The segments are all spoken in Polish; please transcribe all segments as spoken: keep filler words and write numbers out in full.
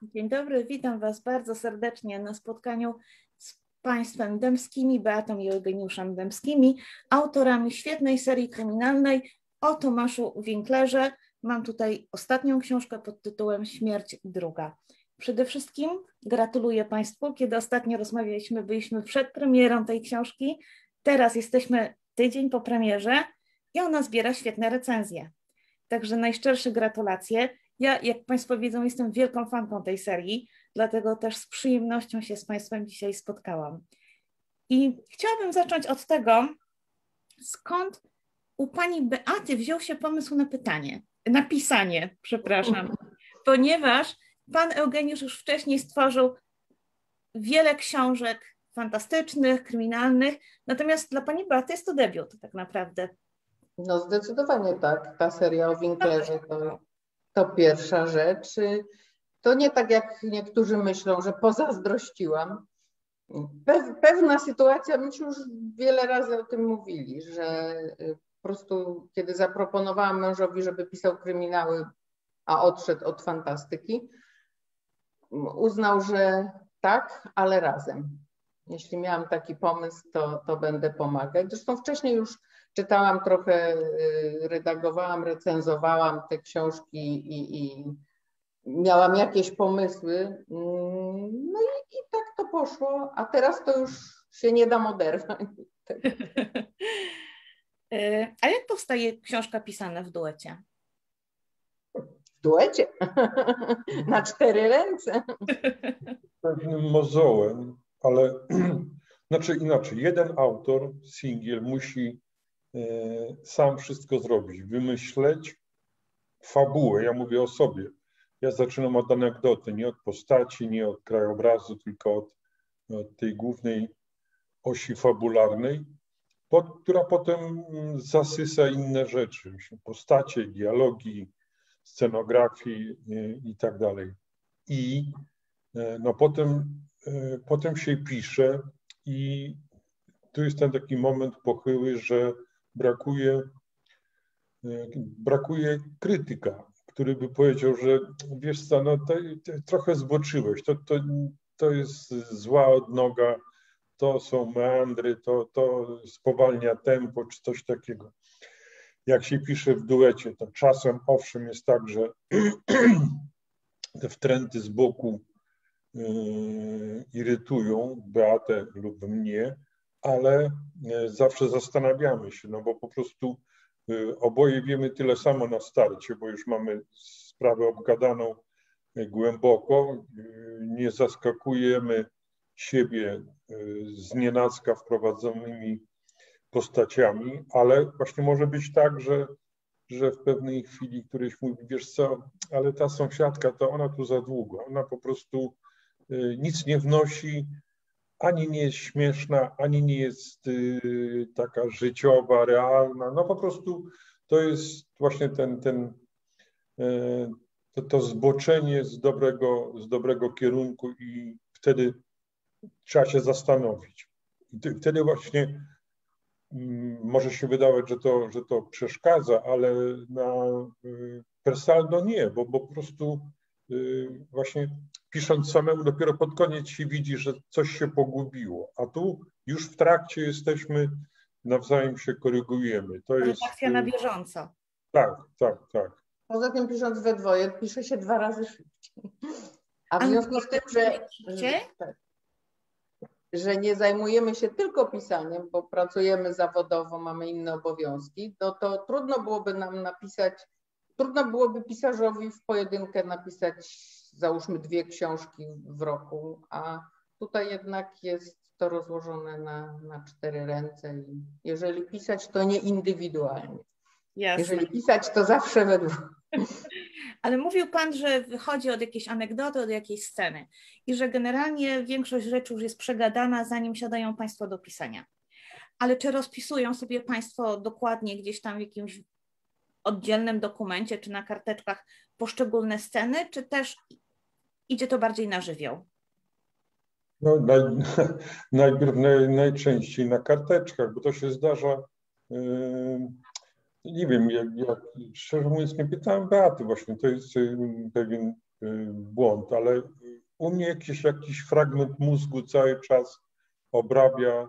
Dzień dobry, witam Was bardzo serdecznie na spotkaniu z Państwem Dębskimi, Beatą i Eugeniuszem Dębskimi, autorami świetnej serii kryminalnej o Tomaszu Winklerze. Mam tutaj ostatnią książkę pod tytułem Śmierć druga. Przede wszystkim gratuluję Państwu. Kiedy ostatnio rozmawialiśmy, byliśmy przed premierą tej książki. Teraz jesteśmy tydzień po premierze i ona zbiera świetne recenzje. Także najszczersze gratulacje. Ja, jak Państwo wiedzą, jestem wielką fanką tej serii, dlatego też z przyjemnością się z Państwem dzisiaj spotkałam. I chciałabym zacząć od tego, skąd u Pani Beaty wziął się pomysł na pytanie, na pisanie, przepraszam, ponieważ Pan Eugeniusz już wcześniej stworzył wiele książek fantastycznych, kryminalnych, natomiast dla Pani Beaty jest to debiut tak naprawdę. No zdecydowanie tak, ta seria o Winklerze to, to pierwsza rzecz. To nie tak jak niektórzy myślą, że pozazdrościłam. Pewna sytuacja, myśmy już wiele razy o tym mówili, że po prostu kiedy zaproponowałam mężowi, żeby pisał kryminały, a odszedł od fantastyki, uznał, że tak, ale razem. Jeśli miałam taki pomysł, to, to będę pomagać. Zresztą wcześniej już czytałam trochę, redagowałam, recenzowałam te książki i, i miałam jakieś pomysły. No i, i tak to poszło, a teraz to już się nie da oderwać. A jak powstaje książka pisana w duecie? W duecie? Na cztery ręce. Pewnym mozołem, ale znaczy inaczej, jeden autor, singiel, musi e, sam wszystko zrobić, wymyśleć fabułę. Ja mówię o sobie. Ja zaczynam od anegdoty, nie od postaci, nie od krajobrazu, tylko od, od tej głównej osi fabularnej, pod, która potem zasysa inne rzeczy, postacie, dialogi, scenografii i, i tak dalej. I e, no potem, e, potem się pisze i tu jest ten taki moment pochyły, że brakuje, e, brakuje krytyka, który by powiedział, że wiesz co, no to, to trochę zboczyłeś, to, to, to jest zła odnoga, to są meandry, to, to spowalnia tempo, czy coś takiego. Jak się pisze w duecie, to czasem owszem jest tak, że te wtręty z boku yy, irytują Beatę lub mnie, ale zawsze zastanawiamy się, no bo po prostu yy, oboje wiemy tyle samo na starcie, bo już mamy sprawę obgadaną głęboko, yy, nie zaskakujemy siebie yy, znienacka wprowadzonymi postaciami, ale właśnie może być tak, że, że w pewnej chwili któryś mówi, wiesz co, ale ta sąsiadka, to ona tu za długo, ona po prostu y, nic nie wnosi, ani nie jest śmieszna, ani nie jest y, taka życiowa, realna, no po prostu to jest właśnie ten, ten y, to, to zboczenie z dobrego, z dobrego kierunku i wtedy trzeba się zastanowić. I wtedy właśnie może się wydawać, że to, że to przeszkadza, ale na per saldo nie, bo, bo po prostu właśnie pisząc samemu dopiero pod koniec się widzi, że coś się pogubiło, a tu już w trakcie jesteśmy, nawzajem się korygujemy. To jest akcja na bieżąco. Tak, tak, tak. Poza tym pisząc we dwoje, pisze się dwa razy szybciej. A w związku z tym, że... że tak. że nie zajmujemy się tylko pisaniem, bo pracujemy zawodowo, mamy inne obowiązki, to, to trudno byłoby nam napisać, trudno byłoby pisarzowi w pojedynkę napisać, załóżmy, dwie książki w roku, a tutaj jednak jest to rozłożone na, na cztery ręce i jeżeli pisać, to nie indywidualnie. Jasne. Jeżeli pisać, to zawsze we dwóch. Ale mówił Pan, że wychodzi od jakiejś anegdoty, od jakiejś sceny i że generalnie większość rzeczy już jest przegadana, zanim siadają Państwo do pisania. Ale czy rozpisują sobie Państwo dokładnie gdzieś tam w jakimś oddzielnym dokumencie czy na karteczkach poszczególne sceny, czy też idzie to bardziej na żywioł? No, naj, najpierw naj, najczęściej na karteczkach, bo to się zdarza. Yy... Nie wiem, jak, jak, szczerze mówiąc nie pytałem Beaty właśnie, to jest pewien, błąd, ale u mnie jakiś, jakiś fragment mózgu cały czas obrabia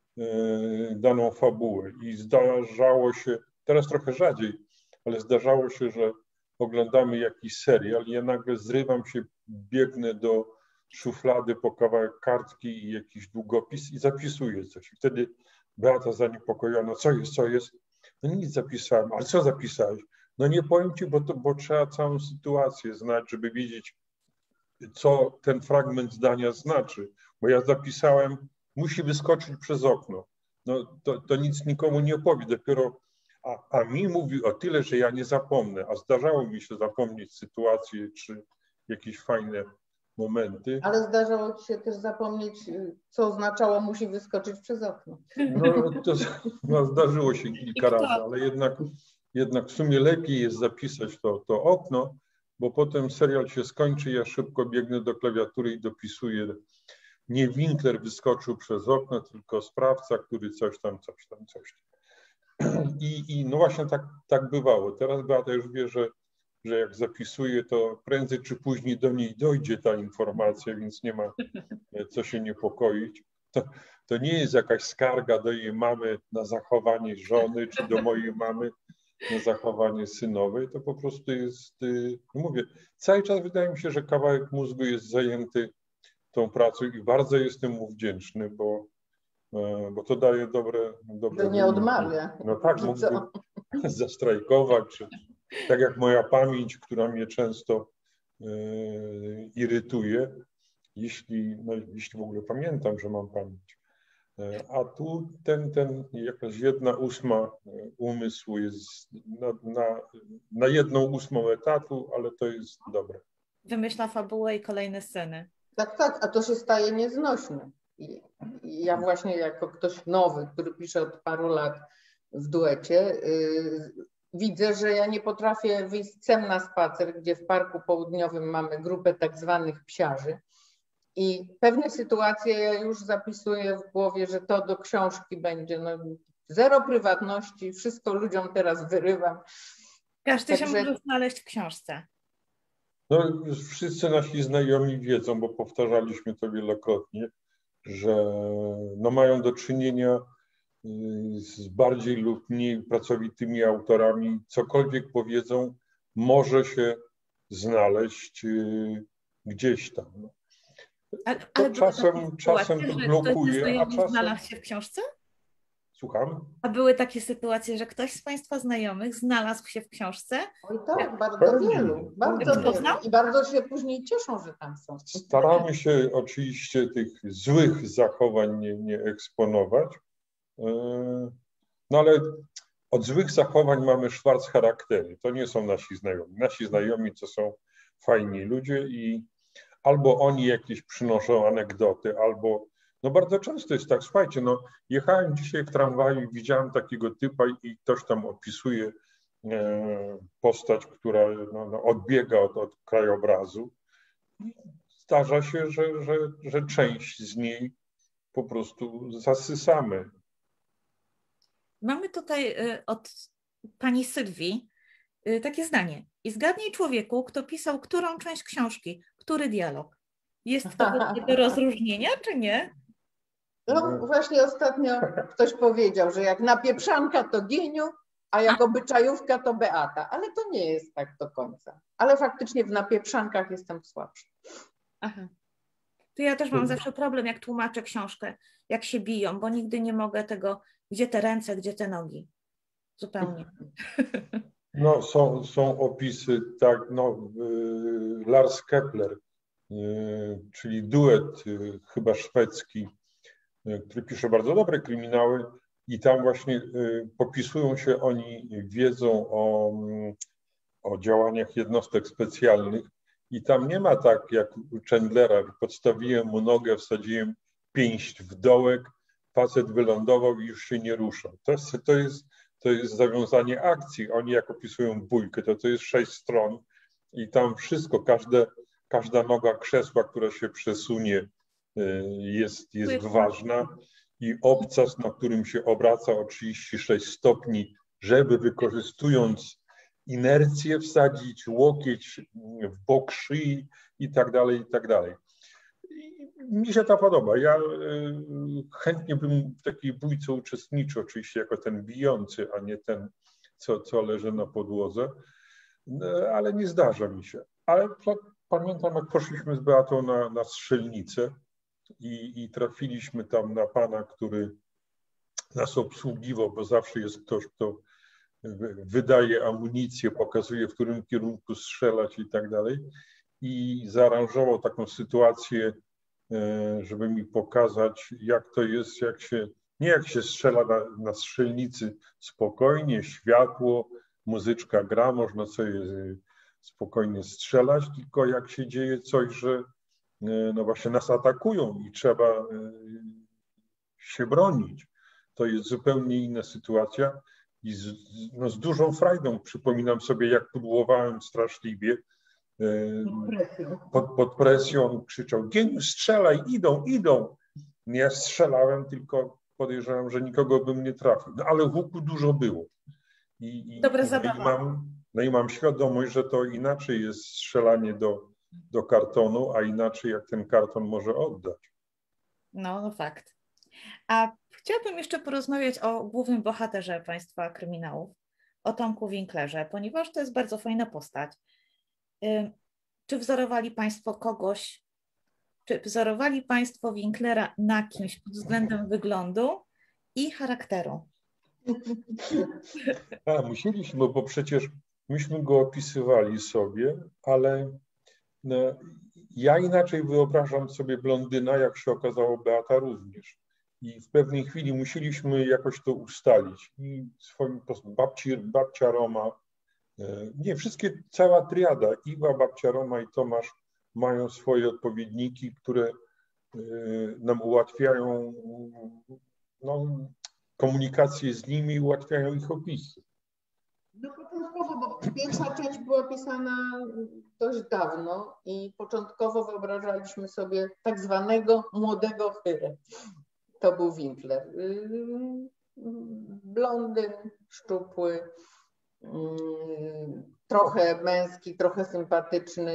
daną fabułę i zdarzało się, teraz trochę rzadziej, ale zdarzało się, że oglądamy jakiś serial i ja nagle zrywam się, biegnę do szuflady po kawałek kartki i jakiś długopis i zapisuję coś. I wtedy Beata zaniepokojona, co jest, co jest? No nic zapisałem, ale co zapisałeś? No nie powiem ci, bo, to, bo trzeba całą sytuację znać, żeby wiedzieć, co ten fragment zdania znaczy. Bo ja zapisałem, musi wyskoczyć przez okno. No to, to nic nikomu nie opowie, dopiero, a, a mi mówi o tyle, że ja nie zapomnę, a zdarzało mi się zapomnieć sytuacje czy jakieś fajne momenty. Ale zdarzało ci się też zapomnieć, co oznaczało musi wyskoczyć przez okno. No to no, zdarzyło się kilka razy, ale jednak, jednak w sumie lepiej jest zapisać to, to okno, bo potem serial się skończy, ja szybko biegnę do klawiatury i dopisuję. Nie Winkler wyskoczył przez okno, tylko sprawca, który coś tam, coś tam, coś tam. I, i no właśnie tak, tak bywało. Teraz Beata już wie, że, że jak zapisuje, to prędzej czy później do niej dojdzie ta informacja, więc nie ma co się niepokoić. To, to nie jest jakaś skarga do jej mamy na zachowanie żony, czy do mojej mamy na zachowanie synowej, to po prostu jest, no mówię, cały czas wydaje mi się, że kawałek mózgu jest zajęty tą pracą i bardzo jestem mu wdzięczny, bo, bo to daje dobre... dobre to nie odmawia. No tak, mógłbym zastrajkować, czy, tak jak moja pamięć, która mnie często e, irytuje, jeśli, no, jeśli w ogóle pamiętam, że mam pamięć. E, a tu ten, ten jakaś jedna ósma umysłu jest na, na, na jedną ósmą etatu, ale to jest dobre. Wymyśla fabułę i kolejne sceny. Tak, tak, a to się staje nieznośne. I, i ja właśnie jako ktoś nowy, który pisze od paru lat w duecie, yy, widzę, że ja nie potrafię wyjść z psem na spacer, gdzie w Parku Południowym mamy grupę tak zwanych psiarzy i pewne sytuacje ja już zapisuję w głowie, że to do książki będzie. No, zero prywatności, wszystko ludziom teraz wyrywam. Każdy Także... się może znaleźć w książce. No, wszyscy nasi znajomi wiedzą, bo powtarzaliśmy to wielokrotnie, że no, mają do czynienia z bardziej lub mniej pracowitymi autorami. Cokolwiek powiedzą, może się znaleźć gdzieś tam. Ale, ale czasem czasem to blokuje, a czasem... Znalazł się w książce? Słucham? A były takie sytuacje, że ktoś z Państwa znajomych znalazł się w książce? Oj tak, bardzo wielu. Bardzo wielu. I bardzo się później cieszą, że tam są. Staramy się oczywiście tych złych zachowań nie, nie eksponować, no ale od złych zachowań mamy szwarc charaktery. To nie są nasi znajomi. Nasi znajomi to są fajni ludzie i albo oni jakieś przynoszą anegdoty, albo no bardzo często jest tak, słuchajcie, no jechałem dzisiaj w tramwaju i widziałem takiego typa i ktoś tam opisuje e, postać, która no, no, odbiega od, od krajobrazu. Zdarza się, że, że, że część z niej po prostu zasysamy. Mamy tutaj y, od pani Sylwii y, takie zdanie. I zgadnij człowieku, kto pisał którą część książki, który dialog. Jest to do rozróżnienia, czy nie? No właśnie ostatnio ktoś powiedział, że jak napieprzanka to Gieniu, a jak obyczajówka to Beata, ale to nie jest tak do końca. Ale faktycznie w napieprzankach jestem słabsza. Aha. To ja też mam zawsze problem, jak tłumaczę książkę, jak się biją, bo nigdy nie mogę tego, gdzie te ręce, gdzie te nogi. Zupełnie. No są, są opisy, tak, no Lars Kepler, czyli duet chyba szwedzki, który pisze bardzo dobre kryminały i tam właśnie popisują się oni wiedzą o, o działaniach jednostek specjalnych i tam nie ma tak jak u Chandlera, że podstawiłem mu nogę, wsadziłem pięść w dołek, facet wylądował i już się nie ruszał. To jest, to jest, to jest zawiązanie akcji. Oni jak opisują bójkę, to to jest sześć stron i tam wszystko, każde, każda noga krzesła, która się przesunie, jest, jest ważna i obcas, na którym się obraca o trzydzieści sześć stopni, żeby wykorzystując inercję wsadzić, łokieć w bok szyi i tak dalej, i tak dalej. I mi się to podoba. Ja chętnie bym w takiej bójce uczestniczył, oczywiście jako ten bijący, a nie ten, co, co leży na podłodze, ale nie zdarza mi się. Ale pamiętam, jak poszliśmy z Beatą na, na strzelnicę i, i trafiliśmy tam na pana, który nas obsługiwał, bo zawsze jest ktoś, kto wydaje amunicję, pokazuje, w którym kierunku strzelać i tak dalej. I zaaranżował taką sytuację, żeby mi pokazać, jak to jest, jak się, nie jak się strzela na, na strzelnicy spokojnie, światło, muzyczka gra, można sobie spokojnie strzelać, tylko jak się dzieje coś, że no właśnie nas atakują i trzeba się bronić. To jest zupełnie inna sytuacja i z, no z dużą frajdą przypominam sobie, jak pudłowałem straszliwie. Pod, pod presją krzyczał: geniusz, strzelaj, idą, idą. Ja strzelałem, tylko podejrzewam, że nikogo bym nie trafił. No ale łuku dużo było. I, i, Dobra no zabawa. I mam, no i mam świadomość, że to inaczej jest strzelanie do, do kartonu, a inaczej jak ten karton może oddać. No, no fakt. A chciałabym jeszcze porozmawiać o głównym bohaterze państwa kryminałów, o Tomku Winklerze, ponieważ to jest bardzo fajna postać. Czy wzorowali Państwo kogoś, czy wzorowali Państwo Winklera na kimś pod względem wyglądu i charakteru? A, musieliśmy, bo przecież myśmy go opisywali sobie, ale no, ja inaczej wyobrażam sobie blondyna, jak się okazało, Beata również. I w pewnej chwili musieliśmy jakoś to ustalić. I swoim babci, babcia Roma, nie, wszystkie, cała triada, Iwa, babcia Roma i Tomasz mają swoje odpowiedniki, które nam ułatwiają no, komunikację z nimi i ułatwiają ich opisy. No początkowo, bo pierwsza część była pisana dość dawno i początkowo wyobrażaliśmy sobie tak zwanego młodego Chyrę. To był Winkler. Blondyn, szczupły, trochę męski, trochę sympatyczny,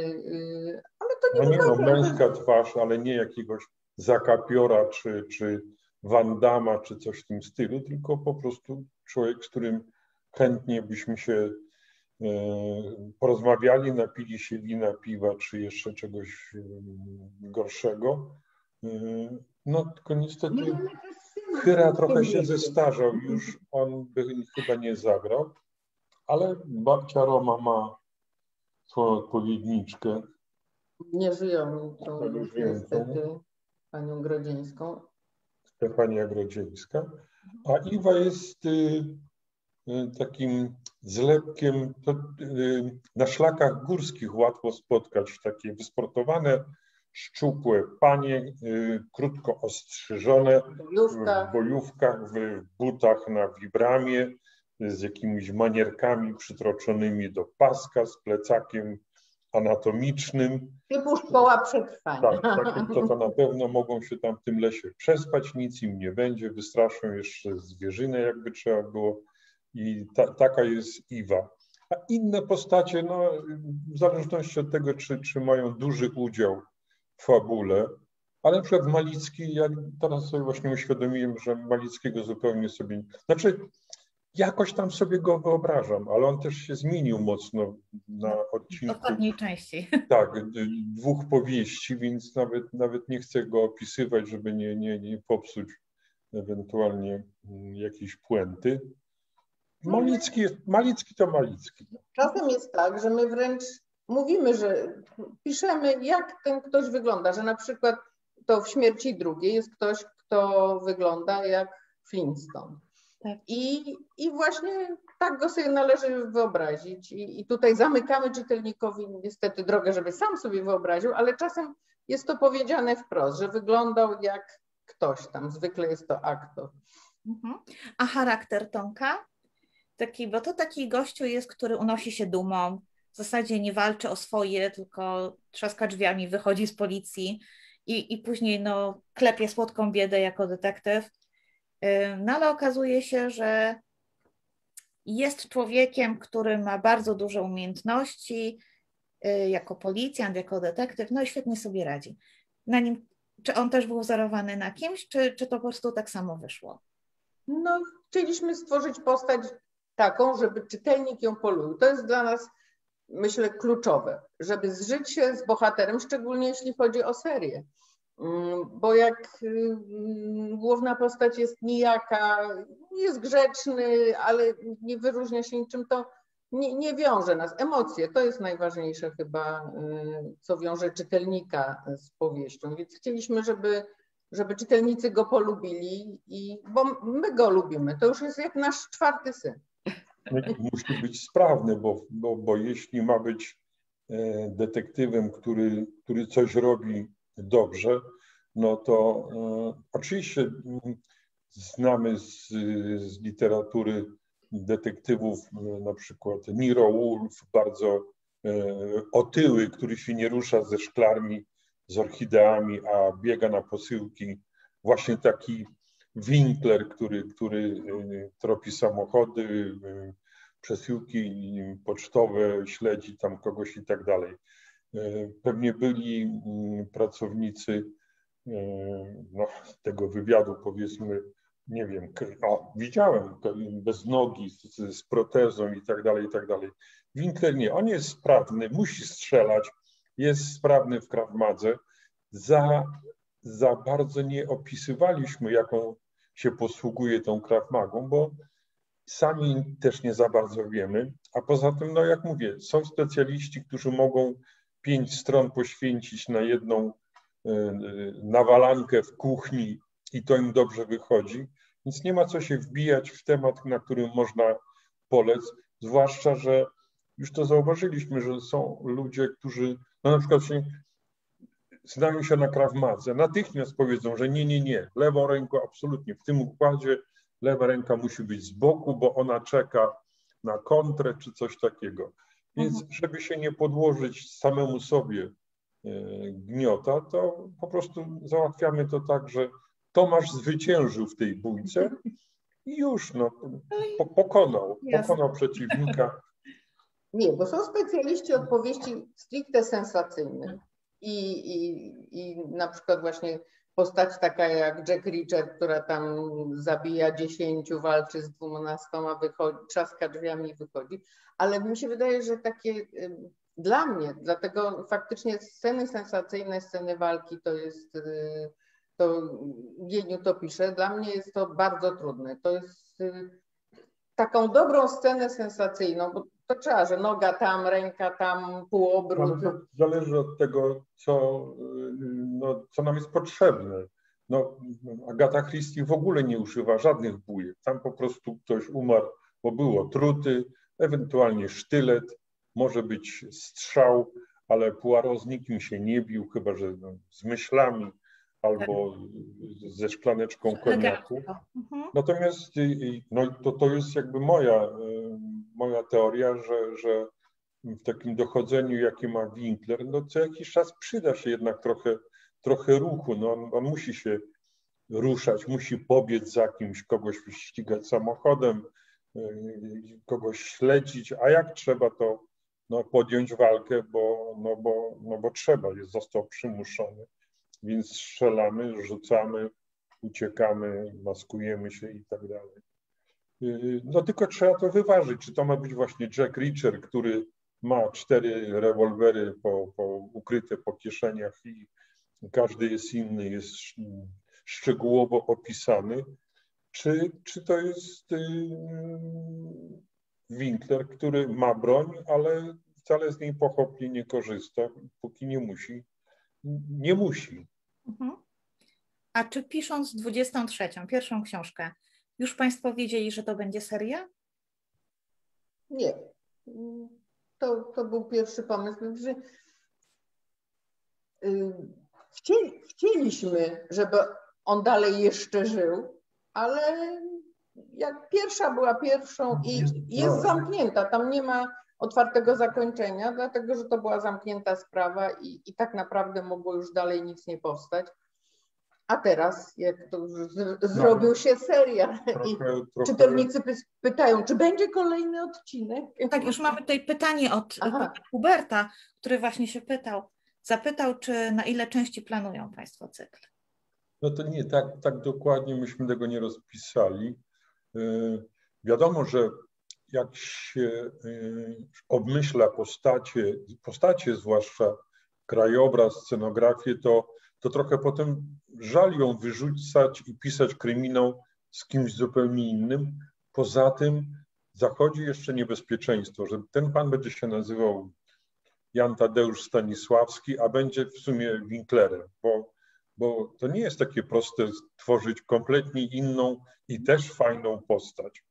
ale to nie no nie było... No, męska twarz, ale nie jakiegoś Zakapiora czy, czy Van Damma, czy coś w tym stylu, tylko po prostu człowiek, z którym chętnie byśmy się e, porozmawiali, napili się wina, piwa, czy jeszcze czegoś e, gorszego. E, no tylko niestety Chyra trochę się zestarzał, już on by chyba nie zagrał, ale babcia Roma ma swoją odpowiedniczkę. Nie żyją tą niestety panią Grodzieńską. Stefania Grodzieńska. A Iwa jest y, y, takim zlepkiem, to, y, na szlakach górskich łatwo spotkać takie wysportowane, szczupłe panie, y, krótko ostrzyżone, w bojówkach, w butach na wibramie, z jakimiś manierkami przytroczonymi do paska, z plecakiem anatomicznym. Typu szkoła przetrwania. Tak, tak, to, to na pewno mogą się tam w tym lesie przespać, nic im nie będzie, wystraszą jeszcze zwierzynę, jakby trzeba było. I ta, taka jest Iwa. A inne postacie, no, w zależności od tego, czy, czy mają duży udział w fabule, ale na przykład Malicki, ja teraz sobie właśnie uświadomiłem, że Malickiego zupełnie sobie... Znaczy, jakoś tam sobie go wyobrażam, ale on też się zmienił mocno na odcinku. W ostatniej części. Tak, dwóch powieści, więc nawet, nawet nie chcę go opisywać, żeby nie, nie, nie popsuć ewentualnie jakiejś puenty. Malicki, Malicki to Malicki. Czasem jest tak, że my wręcz mówimy, że piszemy, jak ten ktoś wygląda, że na przykład to w Śmierci drugiej jest ktoś, kto wygląda jak Flintstone. Tak. I, I właśnie tak go sobie należy wyobrazić. I, I tutaj zamykamy czytelnikowi niestety drogę, żeby sam sobie wyobraził, ale czasem jest to powiedziane wprost, że wyglądał jak ktoś tam. Zwykle jest to aktor. Mhm. A charakter Tomka? Taki, bo to taki gościu jest, który unosi się dumą, w zasadzie nie walczy o swoje, tylko trzaska drzwiami, wychodzi z policji i, i później no, klepie słodką biedę jako detektyw. No ale okazuje się, że jest człowiekiem, który ma bardzo duże umiejętności jako policjant, jako detektyw, no i świetnie sobie radzi. Na nim, czy on też był wzorowany na kimś, czy, czy to po prostu tak samo wyszło? No, chcieliśmy stworzyć postać taką, żeby czytelnik ją polubił. To jest dla nas, myślę, kluczowe, żeby zżyć się z bohaterem, szczególnie jeśli chodzi o serię. Bo jak główna postać jest nijaka, jest grzeczny, ale nie wyróżnia się niczym, to nie, nie wiąże nas. Emocje to jest najważniejsze chyba, co wiąże czytelnika z powieścią. Więc chcieliśmy, żeby, żeby czytelnicy go polubili, i, bo my go lubimy. To już jest jak nasz czwarty syn. Musi być sprawny, bo, bo, bo jeśli ma być detektywem, który, który coś robi dobrze, no to e, oczywiście znamy z, z literatury detektywów na przykład Nero Wolfe, bardzo e, otyły, który się nie rusza ze szklarni, z orchideami, a biega na posyłki. Właśnie taki Winkler, który, który tropi samochody, przesyłki pocztowe, śledzi tam kogoś i tak dalej. Pewnie byli pracownicy no, tego wywiadu, powiedzmy, nie wiem, o, widziałem, bez nogi, z, z protezą i tak dalej, i tak dalej. Winkler nie, on jest sprawny, musi strzelać, jest sprawny w Krav Madze. Za, za bardzo nie opisywaliśmy, jaką się posługuje tą Krav Magą, bo sami też nie za bardzo wiemy, a poza tym, no jak mówię, są specjaliści, którzy mogą pięć stron poświęcić na jedną nawalankę w kuchni i to im dobrze wychodzi, więc nie ma co się wbijać w temat, na którym można polec, zwłaszcza, że już to zauważyliśmy, że są ludzie, którzy no na przykład się znają się na Krav Madze, natychmiast powiedzą, że nie, nie, nie, lewą ręką absolutnie, w tym układzie lewa ręka musi być z boku, bo ona czeka na kontrę czy coś takiego. Więc mhm. żeby się nie podłożyć samemu sobie gniota, to po prostu załatwiamy to tak, że Tomasz zwyciężył w tej bójce i już no, po, pokonał, pokonał przeciwnika. Nie, bo są specjaliści od powieści stricte sensacyjnych i, i, i na przykład właśnie postać taka jak Jack Reacher, która tam zabija dziesięciu, walczy z dwunastoma, wychodzi, trzaska drzwiami i wychodzi, ale mi się wydaje, że takie dla mnie, dlatego faktycznie sceny sensacyjne, sceny walki to jest, to Gieniu to pisze, dla mnie jest to bardzo trudne. To jest taką dobrą scenę sensacyjną, bo to trzeba, że noga tam, ręka tam, półobrót. Ale to zależy od tego, co, no, co nam jest potrzebne. No, Agata Christie w ogóle nie używa żadnych bujek. Tam po prostu ktoś umarł, bo było truty, ewentualnie sztylet, może być strzał, ale Poirot z nikim się nie bił, chyba że no, z myślami albo ze szklaneczką koniaku. Natomiast no, to, to jest jakby moja, moja teoria, że, że w takim dochodzeniu, jakie ma Winkler, no co jakiś czas przyda się jednak trochę, trochę ruchu. No, on, on musi się ruszać, musi pobiec za kimś, kogoś ścigać samochodem, kogoś śledzić, a jak trzeba, to no, podjąć walkę, bo, no, bo, no, bo trzeba, jest, został przymuszony. Więc strzelamy, rzucamy, uciekamy, maskujemy się i tak dalej. No tylko trzeba to wyważyć, czy to ma być właśnie Jack Reacher, który ma cztery rewolwery po, po, ukryte po kieszeniach i każdy jest inny, jest szczegółowo opisany, czy, czy to jest Winkler, który ma broń, ale wcale z niej pochopnie nie korzysta, póki nie musi. Nie musi. Mhm. A czy pisząc dwudziestą trzecią, pierwszą książkę, już Państwo wiedzieli, że to będzie seria? Nie. To, to był pierwszy pomysł. Że chcieli, chcieliśmy, żeby on dalej jeszcze żył, ale jak pierwsza była pierwszą i jest zamknięta, tam nie ma otwartego zakończenia, dlatego że to była zamknięta sprawa i, i tak naprawdę mogło już dalej nic nie powstać. A teraz, jak to z, zrobił no, się serial trochę, i trochę... czytelnicy pytają, czy będzie kolejny odcinek? Tak, już mamy tutaj pytanie od Aha. Huberta, który właśnie się pytał, zapytał, czy na ile części planują Państwo cykl? No to nie, tak, tak dokładnie myśmy tego nie rozpisali. Yy, wiadomo, że jak się yy, obmyśla postacie, postacie zwłaszcza krajobraz, scenografię, to, to trochę potem żal ją wyrzucać i pisać kryminał z kimś zupełnie innym. Poza tym zachodzi jeszcze niebezpieczeństwo, że ten pan będzie się nazywał Jan Tadeusz Stanisławski, a będzie w sumie Winklerem, bo, bo to nie jest takie proste stworzyć kompletnie inną i też fajną postać.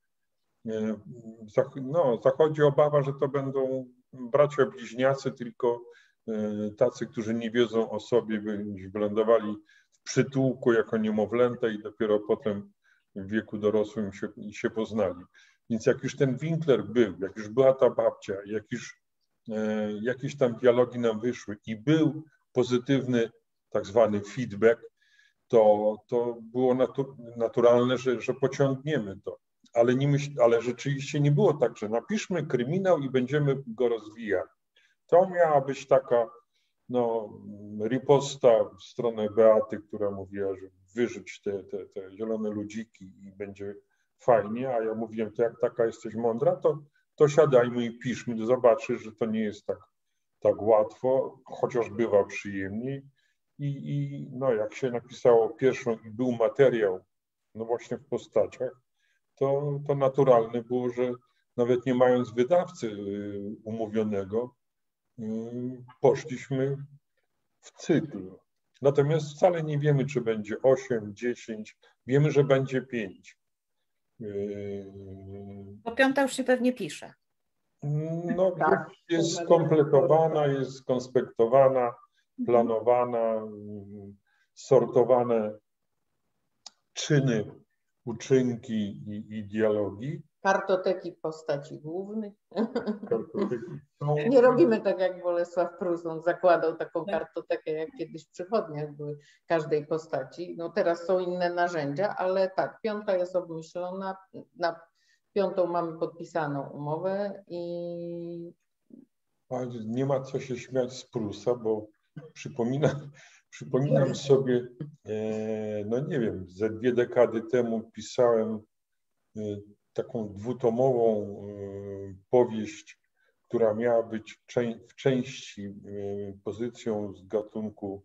No, zachodzi obawa, że to będą bracia bliźniacy, tylko tacy, którzy nie wiedzą o sobie, wylądowali w przytułku jako niemowlęta i dopiero potem w wieku dorosłym się, się poznali. Więc jak już ten Winkler był, jak już była ta babcia, jak już e, jakieś tam dialogi nam wyszły i był pozytywny tak zwany feedback, to, to było natu, naturalne, że, że pociągniemy to. Ale, nie myśl, ale rzeczywiście nie było tak, że napiszmy kryminał i będziemy go rozwijać. To miała być taka no, riposta w stronę Beaty, która mówiła, że wyrzuć te, te, te zielone ludziki i będzie fajnie, a ja mówiłem, to jak taka jesteś mądra, to, to siadajmy i piszmy, to zobaczysz, że to nie jest tak, tak łatwo, chociaż bywa przyjemniej. I, I no, jak się napisało pierwszą i był materiał, no właśnie w postaciach, to, to naturalne było, że nawet nie mając wydawcy umówionego, poszliśmy w cykl. Natomiast wcale nie wiemy, czy będzie osiem, dziesięć. Wiemy, że będzie pięć. Bo piąta już się pewnie pisze. No, tak, jest skompletowana, jest skonspektowana, planowana, sortowane czyny, uczynki i, i dialogi. Kartoteki postaci głównych. Kartoteki są... Nie robimy tak jak Bolesław Prus, on zakładał taką kartotekę, jak kiedyś w przychodniach były każdej postaci. No teraz są inne narzędzia, ale tak, piąta jest obmyślona, na piątą mamy podpisaną umowę i... Nie ma co się śmiać z Prusa, bo przypominam, przypominam sobie, no nie wiem, ze dwie dekady temu pisałem taką dwutomową powieść, która miała być w części pozycją z gatunku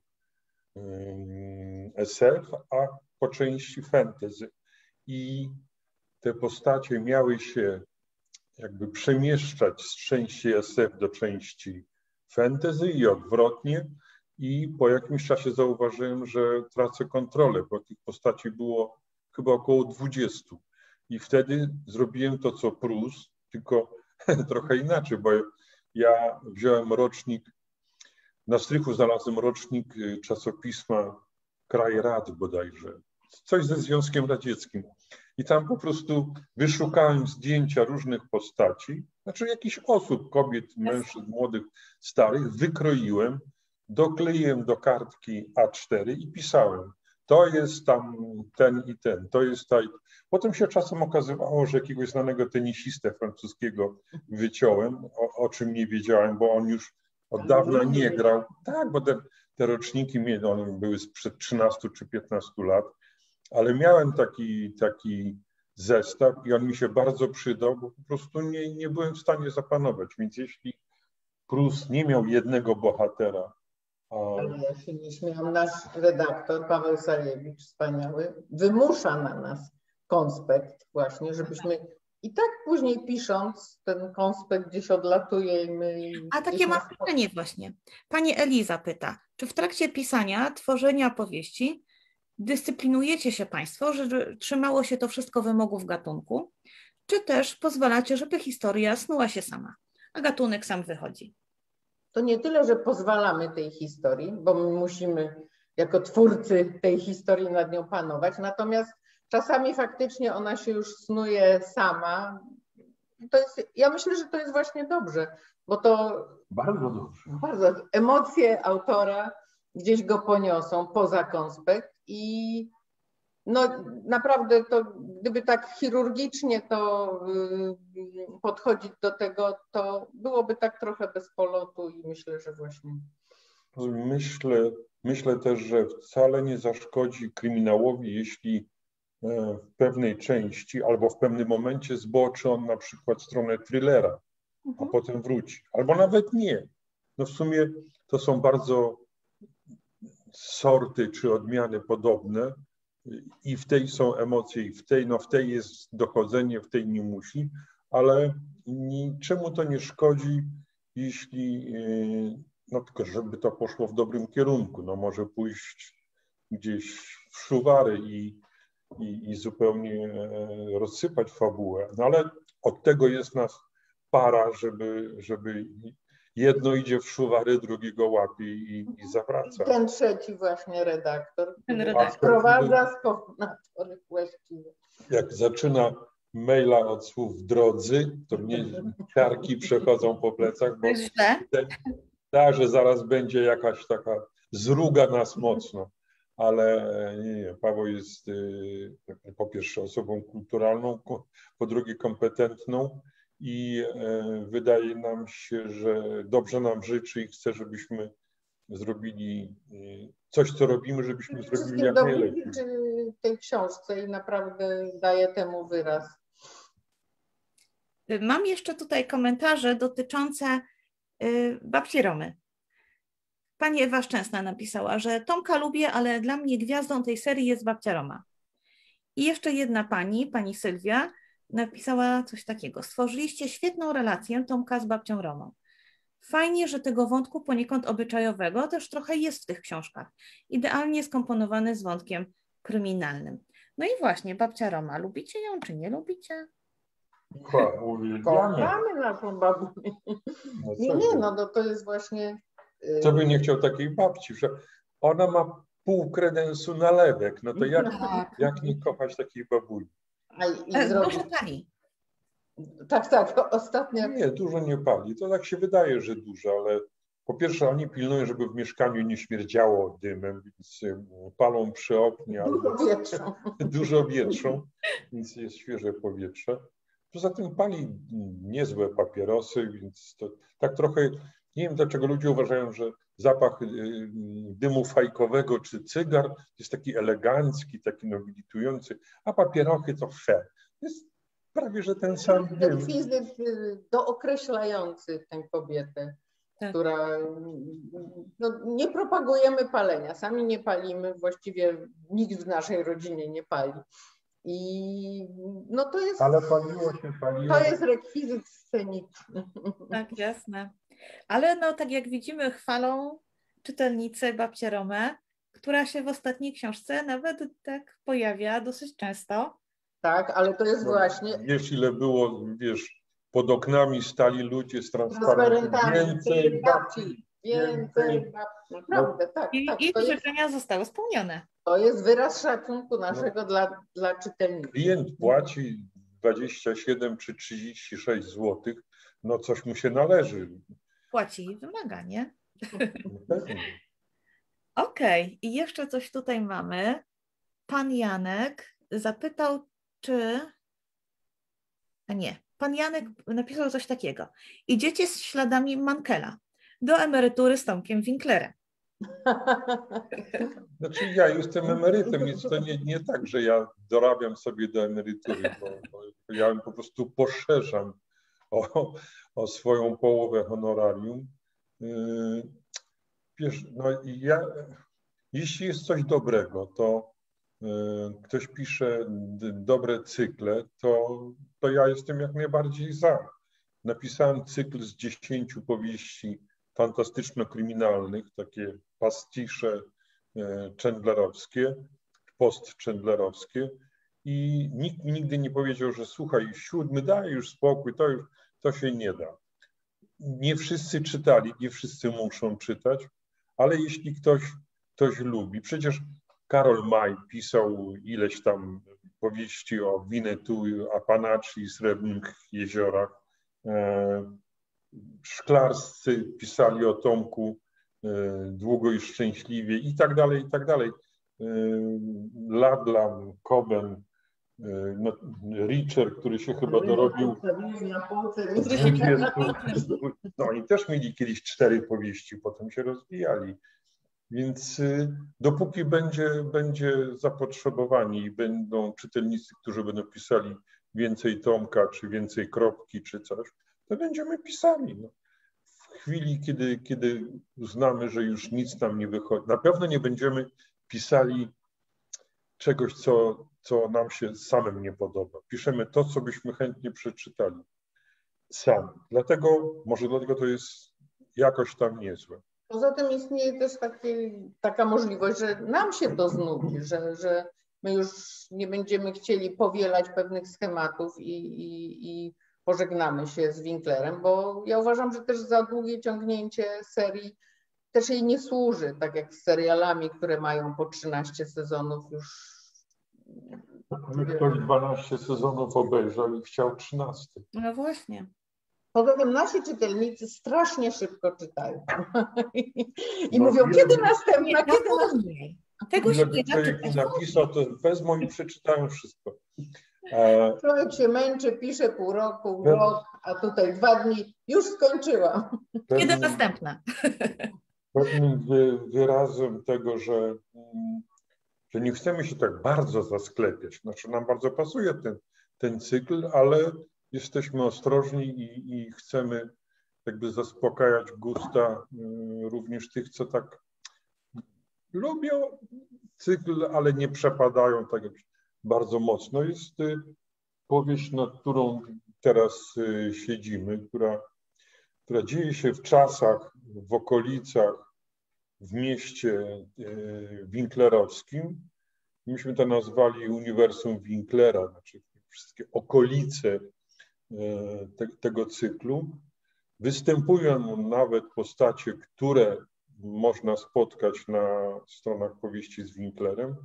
S F, a po części fantasy. I te postacie miały się jakby przemieszczać z części S F do części fantasy i odwrotnie. I po jakimś czasie zauważyłem, że tracę kontrolę, bo tych postaci było chyba około dwudziestu. I wtedy zrobiłem to, co Prus, tylko trochę inaczej, bo ja wziąłem rocznik, na strychu znalazłem rocznik czasopisma Kraj Rad bodajże, coś ze Związkiem Radzieckim. I tam po prostu wyszukałem zdjęcia różnych postaci, znaczy jakichś osób, kobiet, mężczyzn, młodych, starych, wykroiłem, dokleiłem do kartki A cztery i pisałem. To jest tam ten i ten, to jest ta... Potem się czasem okazywało, że jakiegoś znanego tenisistę francuskiego wyciąłem, o, o czym nie wiedziałem, bo on już od dawna nie grał. Tak, bo te, te roczniki one były sprzed trzynastu czy piętnastu lat, ale miałem taki, taki zestaw i on mi się bardzo przydał, bo po prostu nie, nie byłem w stanie zapanować. Więc jeśli Prus nie miał jednego bohatera, ale ja się nie śmiałam, nasz redaktor Paweł Sariewicz, wspaniały, wymusza na nas konspekt właśnie, żebyśmy i tak później pisząc, ten konspekt gdzieś odlatuje i my... A takie mam pytanie właśnie. Pani Eliza pyta, czy w trakcie pisania, tworzenia powieści dyscyplinujecie się Państwo, że trzymało się to wszystko wymogów gatunku, czy też pozwalacie, żeby historia snuła się sama, a gatunek sam wychodzi? To nie tyle, że pozwalamy tej historii, bo my musimy jako twórcy tej historii nad nią panować, natomiast czasami faktycznie ona się już snuje sama. To jest, ja myślę, że to jest właśnie dobrze, bo to bardzo dobrze. Bardzo, emocje autora gdzieś go poniosą poza konspekt i no naprawdę to, gdyby tak chirurgicznie to yy, podchodzić do tego, to byłoby tak trochę bez polotu i myślę, że właśnie. Myślę, myślę też, że wcale nie zaszkodzi kryminałowi, jeśli w pewnej części albo w pewnym momencie zboczy on na przykład w stronę thrillera, Mhm. a potem wróci. Albo nawet nie. No w sumie to są bardzo sorty czy odmiany podobne i w tej są emocje, i w tej, no w tej jest dochodzenie, w tej nie musi, ale niczemu to nie szkodzi, jeśli, no tylko żeby to poszło w dobrym kierunku. No może pójść gdzieś w szuwary i, i, i zupełnie rozsypać fabułę. No ale od tego jest nas para, żeby, żeby jedno idzie w szuwary, drugiego łapie i, i zawraca. I ten trzeci właśnie redaktor, Ten który redaktor. wprowadza skok na tory właściwie. Jak zaczyna maila od słów drodzy, to mnie ciarki przechodzą po plecach, bo da, że zaraz będzie jakaś taka zruga nas mocno. Ale nie, nie, Paweł jest po pierwsze osobą kulturalną, po drugie kompetentną i wydaje nam się, że dobrze nam życzy i chce, żebyśmy zrobili coś, co robimy, żebyśmy zrobili jak najlepiej. W tej książce i naprawdę daje temu wyraz. Mam jeszcze tutaj komentarze dotyczące babci Romy. Pani Ewa Szczęsna napisała, że Tomka lubię, ale dla mnie gwiazdą tej serii jest babcia Roma. I jeszcze jedna pani, pani Sylwia, napisała coś takiego. Stworzyliście świetną relację Tomka z babcią Romą. Fajnie, że tego wątku poniekąd obyczajowego też trochę jest w tych książkach. Idealnie skomponowany z wątkiem kryminalnym. No i właśnie, babcia Roma, lubicie ją czy nie lubicie? Kochamy naszą babunię. Nie, nie, no to, to jest właśnie... Co by nie chciał takiej babci, że ona ma pół kredensu nalewek, no to jak, jak nie kochać takiej babuni? A i E, zrobić... Dużo pani. Tak, tak, ostatnio... Nie, dużo nie pali, to tak się wydaje, że dużo, ale po pierwsze oni pilnują, żeby w mieszkaniu nie śmierdziało dymem, więc palą przy oknie, Dużo albo wietrzą. dużo wietrzą, więc jest świeże powietrze. Poza tym pali niezłe papierosy, więc to tak trochę... Nie wiem, dlaczego ludzie uważają, że zapach dymu fajkowego czy cygar jest taki elegancki, taki nobilitujący, a papierochy to fe. Jest prawie, że ten sam dym. Rekwizyt dookreślający tę kobietę, tak. Która... No, nie propagujemy palenia, sami nie palimy, właściwie nikt w naszej rodzinie nie pali. I no to jest... Ale paliło się, paliło. To jest rekwizyt sceniczny. Tak, jasne. Ale no tak jak widzimy, chwalą czytelnicy babcię Romę, która się w ostatniej książce nawet tak pojawia dosyć często. Tak, ale to jest no, właśnie... Wiesz, ile było, wiesz, pod oknami stali ludzie z transparentami. Więcej babci. Więcej babci. Naprawdę, tak. I, tak, i to życzenia jest... zostały spełnione. To jest wyraz szacunku naszego no. dla, dla czytelników. Klient płaci dwadzieścia siedem czy trzydzieści sześć złotych, no coś mu się należy. Płaci i wymaga, nie? Okej, okay. I jeszcze coś tutaj mamy. Pan Janek zapytał, czy... A nie, pan Janek napisał coś takiego. Idziecie z śladami Mankela do emerytury z Tomkiem Winklerem. Znaczy ja jestem emerytem, więc to nie, nie tak, że ja dorabiam sobie do emerytury, bo, bo ja po prostu poszerzam o, o swoją połowę honorarium. Wiesz, no ja, jeśli jest coś dobrego, to ktoś pisze dobre cykle, to, to ja jestem jak najbardziej za. Napisałem cykl z dziesięciu powieści fantastyczno-kryminalnych, takie pastisze chandlerowskie, post-chandlerowskie i nikt mi nigdy nie powiedział, że słuchaj, siódmy daj już spokój, to już to się nie da. Nie wszyscy czytali, nie wszyscy muszą czytać, ale jeśli ktoś, ktoś lubi, przecież Karol Maj pisał ileś tam powieści o Winnetou, Apanachi i Srebrnych jeziorach. Szklarscy pisali o Tomku Długo i szczęśliwie i tak dalej, i tak dalej. Ladlam, Coben, no, Richer, który się chyba dorobił dwudziestu. No oni też mieli kiedyś cztery powieści, potem się rozwijali. Więc dopóki będzie, będzie zapotrzebowanie i będą czytelnicy, którzy będą pisali więcej tomka, czy więcej kropki, czy coś, to będziemy pisali. No. W chwili, kiedy, kiedy uznamy, że już nic nam nie wychodzi, na pewno nie będziemy pisali czegoś, co, co nam się samym nie podoba. Piszemy to, co byśmy chętnie przeczytali sami. Dlatego, może dlatego to jest jakoś tam niezłe. Poza tym istnieje też takie, taka możliwość, że nam się to znudzi, że, że my już nie będziemy chcieli powielać pewnych schematów i, i, i pożegnamy się z Winklerem, bo ja uważam, że też za długie ciągnięcie serii też jej nie służy, tak jak z serialami, które mają po trzynaście sezonów już. Ale ktoś dwanaście sezonów obejrzał i chciał trzynaście. No właśnie. Poza tym nasi czytelnicy strasznie szybko czytają. I No, mówią, ile- kiedy następna, kiedy następna. Tego się Ile nie by człowiek da napisał, to wezmą i przeczytają wszystko. E, Człowiek się męczy, pisze pół roku, No. rok, a tutaj dwa dni, już skończyłam. Kiedy pewnym, następna? pewnym wy, wyrazem tego, że, mm, że nie chcemy się tak bardzo zasklepiać. Znaczy nam bardzo pasuje ten, ten cykl, ale jesteśmy ostrożni i, i chcemy jakby zaspokajać gusta y, również tych, co tak lubią cykl, ale nie przepadają tak jakoś bardzo mocno. Jest y, powieść, nad którą teraz y, siedzimy, która, która dzieje się w czasach, w okolicach, w mieście y, winklerowskim. Myśmy to nazwali Uniwersum Winklera, znaczy wszystkie okolice y, te, tego cyklu. Występują nawet postacie, które można spotkać na stronach powieści z Winklerem,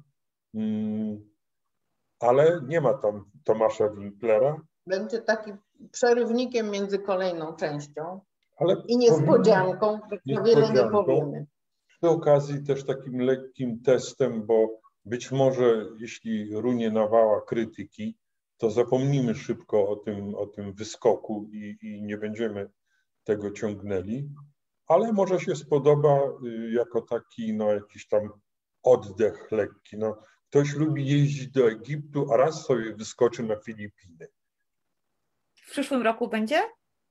ale nie ma tam Tomasza Winklera. Będzie taki przerywnikiem między kolejną częścią Ale i niespodzianką, tak za wiele nie niespodzianką. powiemy. Przy okazji też takim lekkim testem, bo być może jeśli runie nawała krytyki, to zapomnimy szybko o tym, o tym wyskoku i, i nie będziemy tego ciągnęli, ale może się spodoba y, jako taki no, jakiś tam oddech lekki. No, ktoś lubi jeździć do Egiptu, a raz sobie wyskoczy na Filipiny. W przyszłym roku będzie?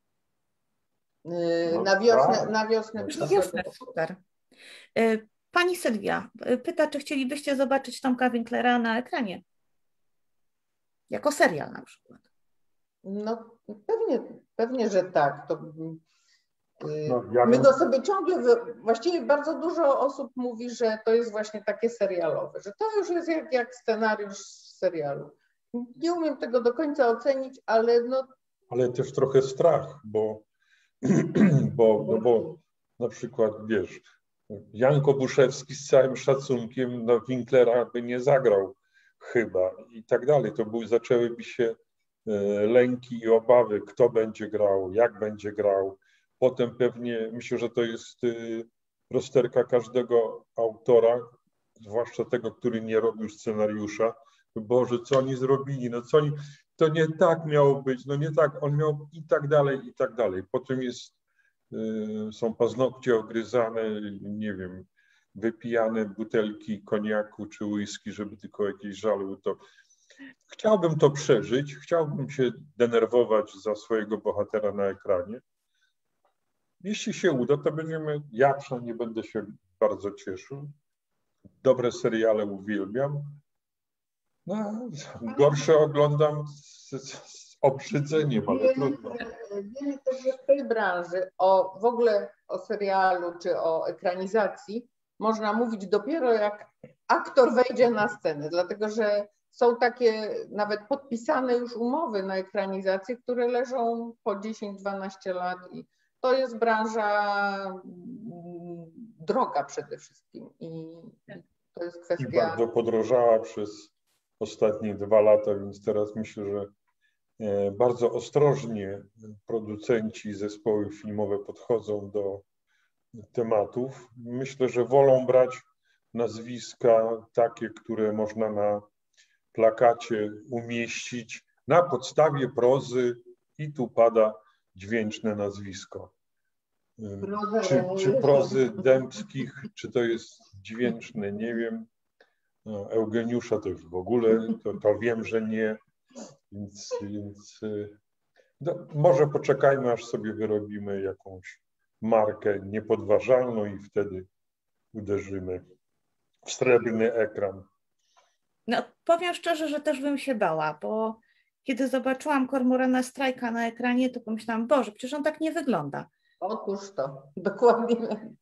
Yy, Na wiosnę, tak. na wiosnę. Już na wiosnę, super. Y, Pani Sylwia y, pyta, czy chcielibyście zobaczyć Tomka Winklera na ekranie? Jako serial na przykład. No pewnie, pewnie, że tak. To, yy, No, ja my bym- go sobie ciągle, wy- właściwie bardzo dużo osób mówi, że to jest właśnie takie serialowe, że to już jest jak, jak scenariusz z serialu. Nie umiem tego do końca ocenić, ale no Ale też trochę strach, bo, bo, no bo na przykład, wiesz, Jan Kobuszewski z całym szacunkiem na Winklera by nie zagrał chyba i tak dalej. To były, zaczęłyby się e, lęki i obawy, kto będzie grał, jak będzie grał. Potem pewnie, myślę, że to jest y, rozterka każdego autora, zwłaszcza tego, który nie robił scenariusza. Boże, co oni zrobili, no co oni, to nie tak miało być, no nie tak, on miał i tak dalej, i tak dalej. Potem jest, y, są paznokcie ogryzane, nie wiem, wypijane butelki koniaku czy whisky, żeby tylko jakieś żalu. To chciałbym to przeżyć, chciałbym się denerwować za swojego bohatera na ekranie. Jeśli się uda, to będziemy, ja przynajmniej będę się bardzo cieszył. Dobre seriale uwielbiam. No, gorsze oglądam z, z obrzydzeniem, ale trudno. wiemy też, że w tej branży o w ogóle o serialu czy o ekranizacji można mówić dopiero jak aktor wejdzie na scenę, dlatego że są takie nawet podpisane już umowy na ekranizację, które leżą po dziesięć dwanaście lat i to jest branża mm, droga przede wszystkim i to jest I kwestia. bardzo podrożała przez ostatnie dwa lata, więc teraz myślę, że e, bardzo ostrożnie producenci, zespoły filmowe podchodzą do, tematów. Myślę, że wolą brać nazwiska takie, które można na plakacie umieścić na podstawie prozy i tu pada dźwięczne nazwisko. Czy, czy prozy Dębskich, czy to jest dźwięczne, nie wiem. No, Eugeniusza to już w ogóle, to, to wiem, że nie. Więc, więc no, może poczekajmy, aż sobie wyrobimy jakąś markę niepodważalną i wtedy uderzymy w srebrny ekran. No, powiem szczerze, że też bym się bała, bo kiedy zobaczyłam Kormorana Strajka na ekranie, to pomyślałam, Boże, przecież on tak nie wygląda. Otóż to, dokładnie.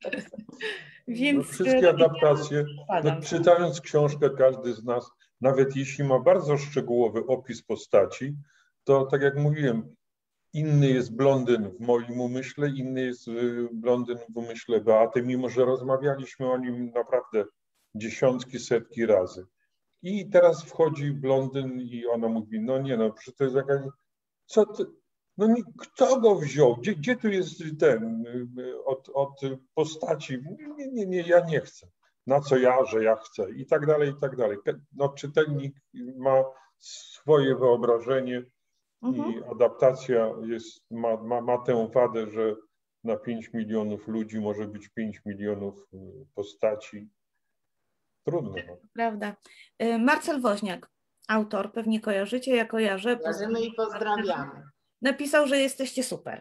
Więc no, wszystkie adaptacje, no, czytając książkę, każdy z nas, nawet jeśli ma bardzo szczegółowy opis postaci, to tak jak mówiłem, inny jest blondyn w moim umyśle, inny jest blondyn w umyśle Beaty, mimo że rozmawialiśmy o nim naprawdę dziesiątki, setki razy. I teraz wchodzi blondyn i ona mówi, no nie no, przecież to jest jakaś, co ty, no nie, kto go wziął, gdzie, gdzie tu jest ten, od, od postaci, nie, nie, nie, ja nie chcę, na co ja, że ja chcę i tak dalej, i tak dalej. No czytelnik ma swoje wyobrażenie mhm. i adaptacja jest, ma, ma, ma tę wadę, że na pięć milionów ludzi może być pięć milionów postaci. Trudno. No. Prawda. Marcel Woźniak, autor, pewnie kojarzycie, ja kojarzę. Kojarzymy i pozdrawiamy. Napisał, że jesteście super.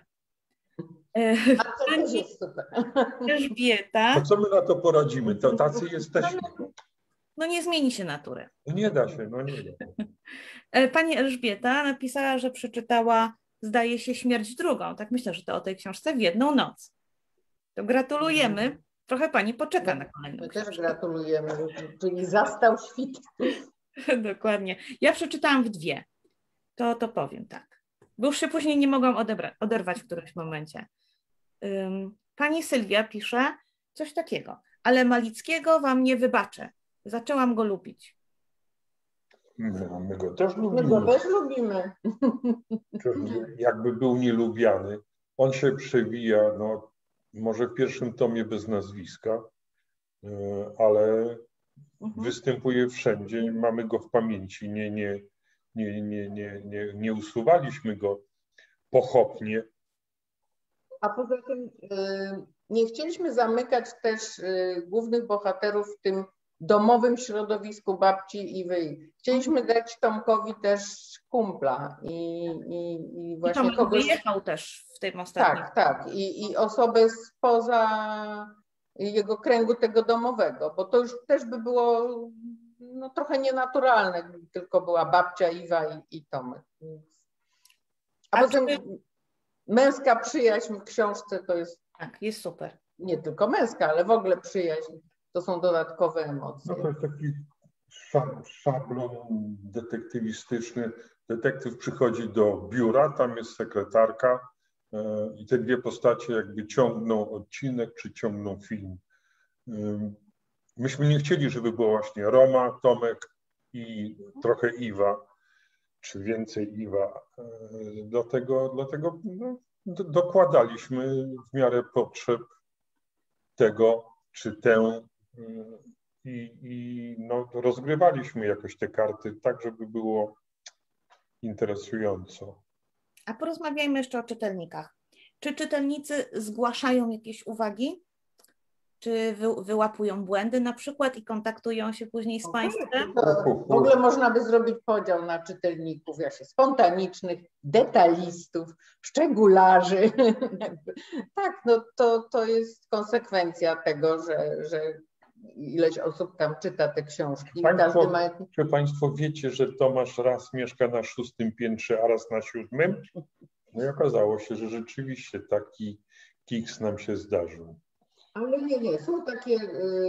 Marcel też jest super. Elżbieta. No co my na to poradzimy? To tacy jesteśmy. No nie zmieni się natury. No nie da się, no nie da. Pani Elżbieta napisała, że przeczytała, zdaje się, Śmierć drugą. Tak myślę, że to o tej książce w jedną noc. To gratulujemy. Trochę pani poczeka na kolejną My książkę. też gratulujemy, czyli zastał świt. Dokładnie. Ja przeczytałam w dwie. To, to powiem tak. Bo już się później nie mogłam odebra- oderwać w którymś momencie. Um, pani Sylwia pisze coś takiego. Ale Malickiego wam nie wybaczę. Zaczęłam go lubić. No, my go też lubimy. My go też lubimy. Jakby był nielubiany. On się przewija, no, może w pierwszym tomie bez nazwiska, ale mhm. występuje wszędzie. Mamy go w pamięci. Nie, nie, nie, nie, nie, nie, nie usuwaliśmy go pochopnie. A poza tym nie chcieliśmy zamykać też głównych bohaterów w tym domowym środowisku babci i wy. Chcieliśmy dać Tomkowi też kumpla i, i, i właśnie I Tomek kogoś... wyjechał też w tym ostatnim. Tak, tak. I, i osobę spoza jego kręgu tego domowego, bo to już też by było no, trochę nienaturalne, gdyby tylko była babcia Iwa i, i Tomek. A, A potem czy... męska przyjaźń w książce to jest... Tak, jest super. Nie tylko męska, ale w ogóle przyjaźń. To są dodatkowe emocje. No to jest taki szablon detektywistyczny. Detektyw przychodzi do biura, tam jest sekretarka i te dwie postacie jakby ciągną odcinek czy ciągną film. Myśmy nie chcieli, żeby było właśnie Roma, Tomek i trochę Iwa, czy więcej Iwa. Dlatego, dlatego no, dokładaliśmy w miarę potrzeb tego czy tę i, i no, rozgrywaliśmy jakoś te karty tak, żeby było interesująco. A porozmawiajmy jeszcze o czytelnikach. Czy czytelnicy zgłaszają jakieś uwagi? Czy wy, wyłapują błędy na przykład i kontaktują się później z państwem? W ogóle można by zrobić podział na czytelników, jak się spontanicznych, detalistów, szczegularzy. Tak, no to, to jest konsekwencja tego, że, że ileś osób tam czyta te książki. Państwo, ma... Czy Państwo wiecie, że Tomasz raz mieszka na szóstym piętrze, a raz na siódmym? No i okazało się, że rzeczywiście taki kiks nam się zdarzył. Ale nie, nie, są takie,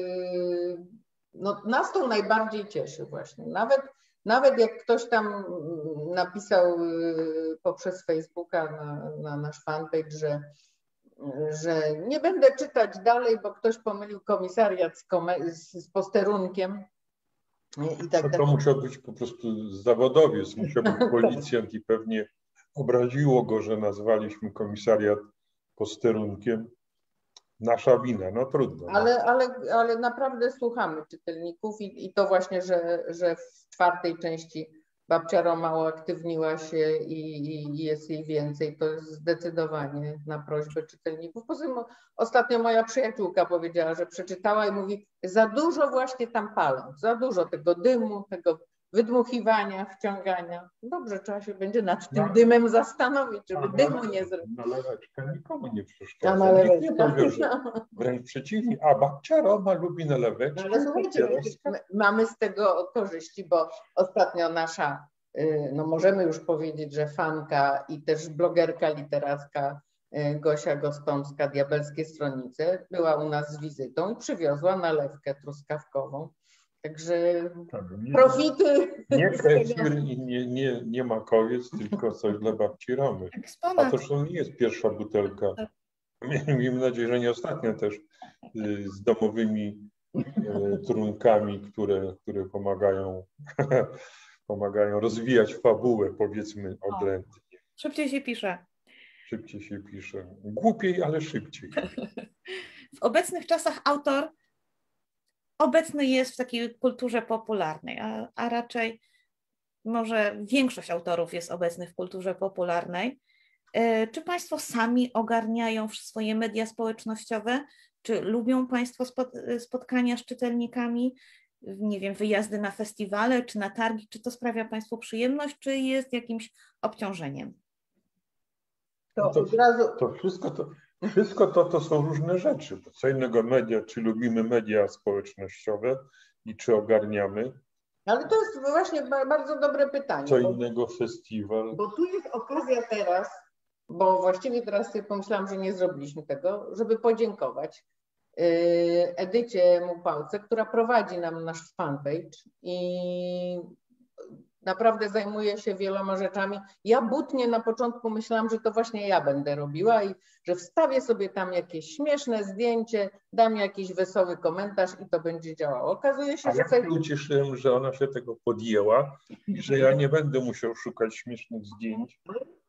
no nas to najbardziej cieszy właśnie. Nawet, nawet jak ktoś tam napisał poprzez Facebooka na, na nasz fanpage, że, że nie będę czytać dalej, bo ktoś pomylił komisariat z, z, z posterunkiem. I tak no to dalej. musiał być po prostu zawodowiec, musiał być policjant i pewnie obraziło go, że nazwaliśmy komisariat posterunkiem. nasza wina, no trudno. Ale, ale, ale naprawdę słuchamy czytelników i, i to właśnie, że, że w czwartej części babcia Roma uaktywniła się i, i jest jej więcej, to jest zdecydowanie na prośbę czytelników. Poza tym ostatnio moja przyjaciółka powiedziała, że przeczytała i mówi, za dużo właśnie tam palą, za dużo tego dymu, tego wydmuchiwania, wciągania. Dobrze, trzeba się będzie nad tym no, dymem zastanowić, żeby dymu nie zrobić. Naleweczka nikomu nie przeszkadza. A naleweczka. Nie powie, że wręcz przeciwnie, a babcia Roma lubi naleweczkę. Ale słuchajcie, my mamy z tego korzyści, bo ostatnio nasza, no możemy już powiedzieć, że fanka i też blogerka literacka Gosia Gostomska, Diabelskie Stronice, była u nas z wizytą i przywiozła nalewkę truskawkową. Także nie, profity. Nie kefir i nie, nie, nie makowiec, tylko coś dla babci Romy. A to już nie jest pierwsza butelka. Miejmy nadzieję, że nie ostatnia też z domowymi trunkami, które, które pomagają, pomagają rozwijać fabułę, powiedzmy odrętnie. Szybciej się pisze. Szybciej się pisze. Głupiej, ale szybciej. W obecnych czasach autor obecny jest w takiej kulturze popularnej, a, a raczej może większość autorów jest obecnych w kulturze popularnej. Czy Państwo sami ogarniają swoje media społecznościowe? Czy lubią Państwo spotkania z czytelnikami? Nie wiem, wyjazdy na festiwale czy na targi? Czy to sprawia Państwu przyjemność, czy jest jakimś obciążeniem? To, to, to wszystko to... Wszystko to, to są różne rzeczy. Co innego media, czy lubimy media społecznościowe i czy ogarniamy. Ale to jest właśnie bardzo dobre pytanie. Co innego festiwal. Bo tu jest okazja teraz, bo właściwie teraz sobie pomyślałam, że nie zrobiliśmy tego, żeby podziękować Edycie Mupałce, która prowadzi nam nasz fanpage i naprawdę zajmuje się wieloma rzeczami. Ja butnie na początku myślałam, że to właśnie ja będę robiła i że wstawię sobie tam jakieś śmieszne zdjęcie, dam jakiś wesoły komentarz i to będzie działało. Okazuje się, że... Ja się ucieszyłem, że ona się tego podjęła i że ja nie będę musiał szukać śmiesznych zdjęć.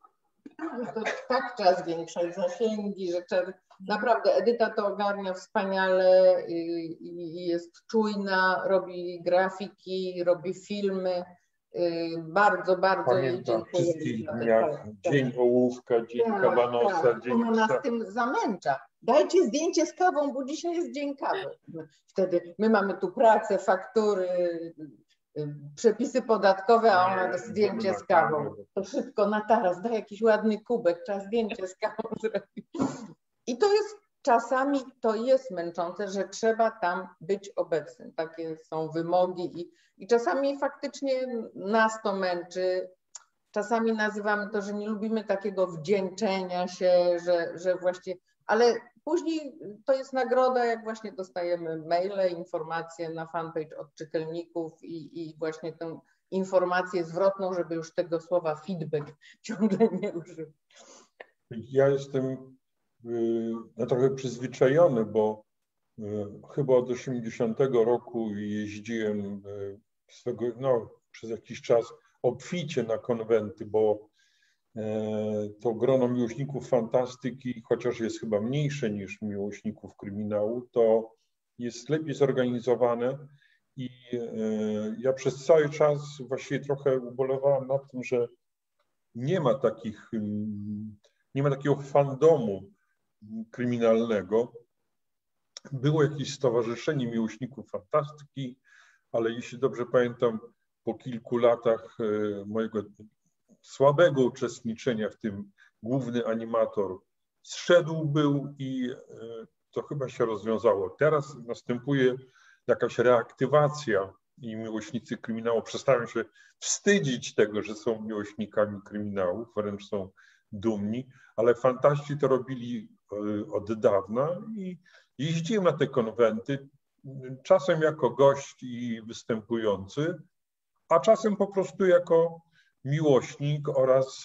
To tak trzeba zwiększać zasięgi, że trzeba... Naprawdę Edyta to ogarnia wspaniale i, i jest czujna, robi grafiki, robi filmy. Bardzo, bardzo jej dziękuję. Dzień ołówka, dzień tak, kabanosa, tak. Dzień Ona nas tym zamęcza. Dajcie zdjęcie z kawą, bo dzisiaj jest dzień kawy. Wtedy my mamy tu pracę, faktury, przepisy podatkowe, a ona zdjęcie z kawą. To szybko na taras, daj jakiś ładny kubek, trzeba zdjęcie z kawą zrobić. I to jest czasami to jest męczące, że trzeba tam być obecnym. Takie są wymogi i, i czasami faktycznie nas to męczy. Czasami nazywamy to, że nie lubimy takiego wdzięczenia się, że, że właśnie, ale później to jest nagroda, jak właśnie dostajemy maile, informacje na fanpage od czytelników i, i właśnie tę informację zwrotną, żeby już tego słowa feedback ciągle nie używać. Ja jestem no, trochę przyzwyczajony, bo y, chyba od osiemdziesiątego roku jeździłem y, swego, no, przez jakiś czas obficie na konwenty, bo y, to grono miłośników fantastyki, chociaż jest chyba mniejsze niż miłośników kryminału, to jest lepiej zorganizowane i y, ja przez cały czas właściwie trochę ubolewałem nad tym, że nie ma takich, y, nie ma takiego fandomu kryminalnego. Było jakieś stowarzyszenie miłośników fantastyki, ale jeśli dobrze pamiętam, po kilku latach mojego słabego uczestniczenia w tym główny animator zszedł był i to chyba się rozwiązało. Teraz następuje jakaś reaktywacja i miłośnicy kryminału przestają się wstydzić tego, że są miłośnikami kryminałów, wręcz są dumni, ale fantaści to robili od dawna i jeździłem na te konwenty, czasem jako gość i występujący, a czasem po prostu jako miłośnik oraz,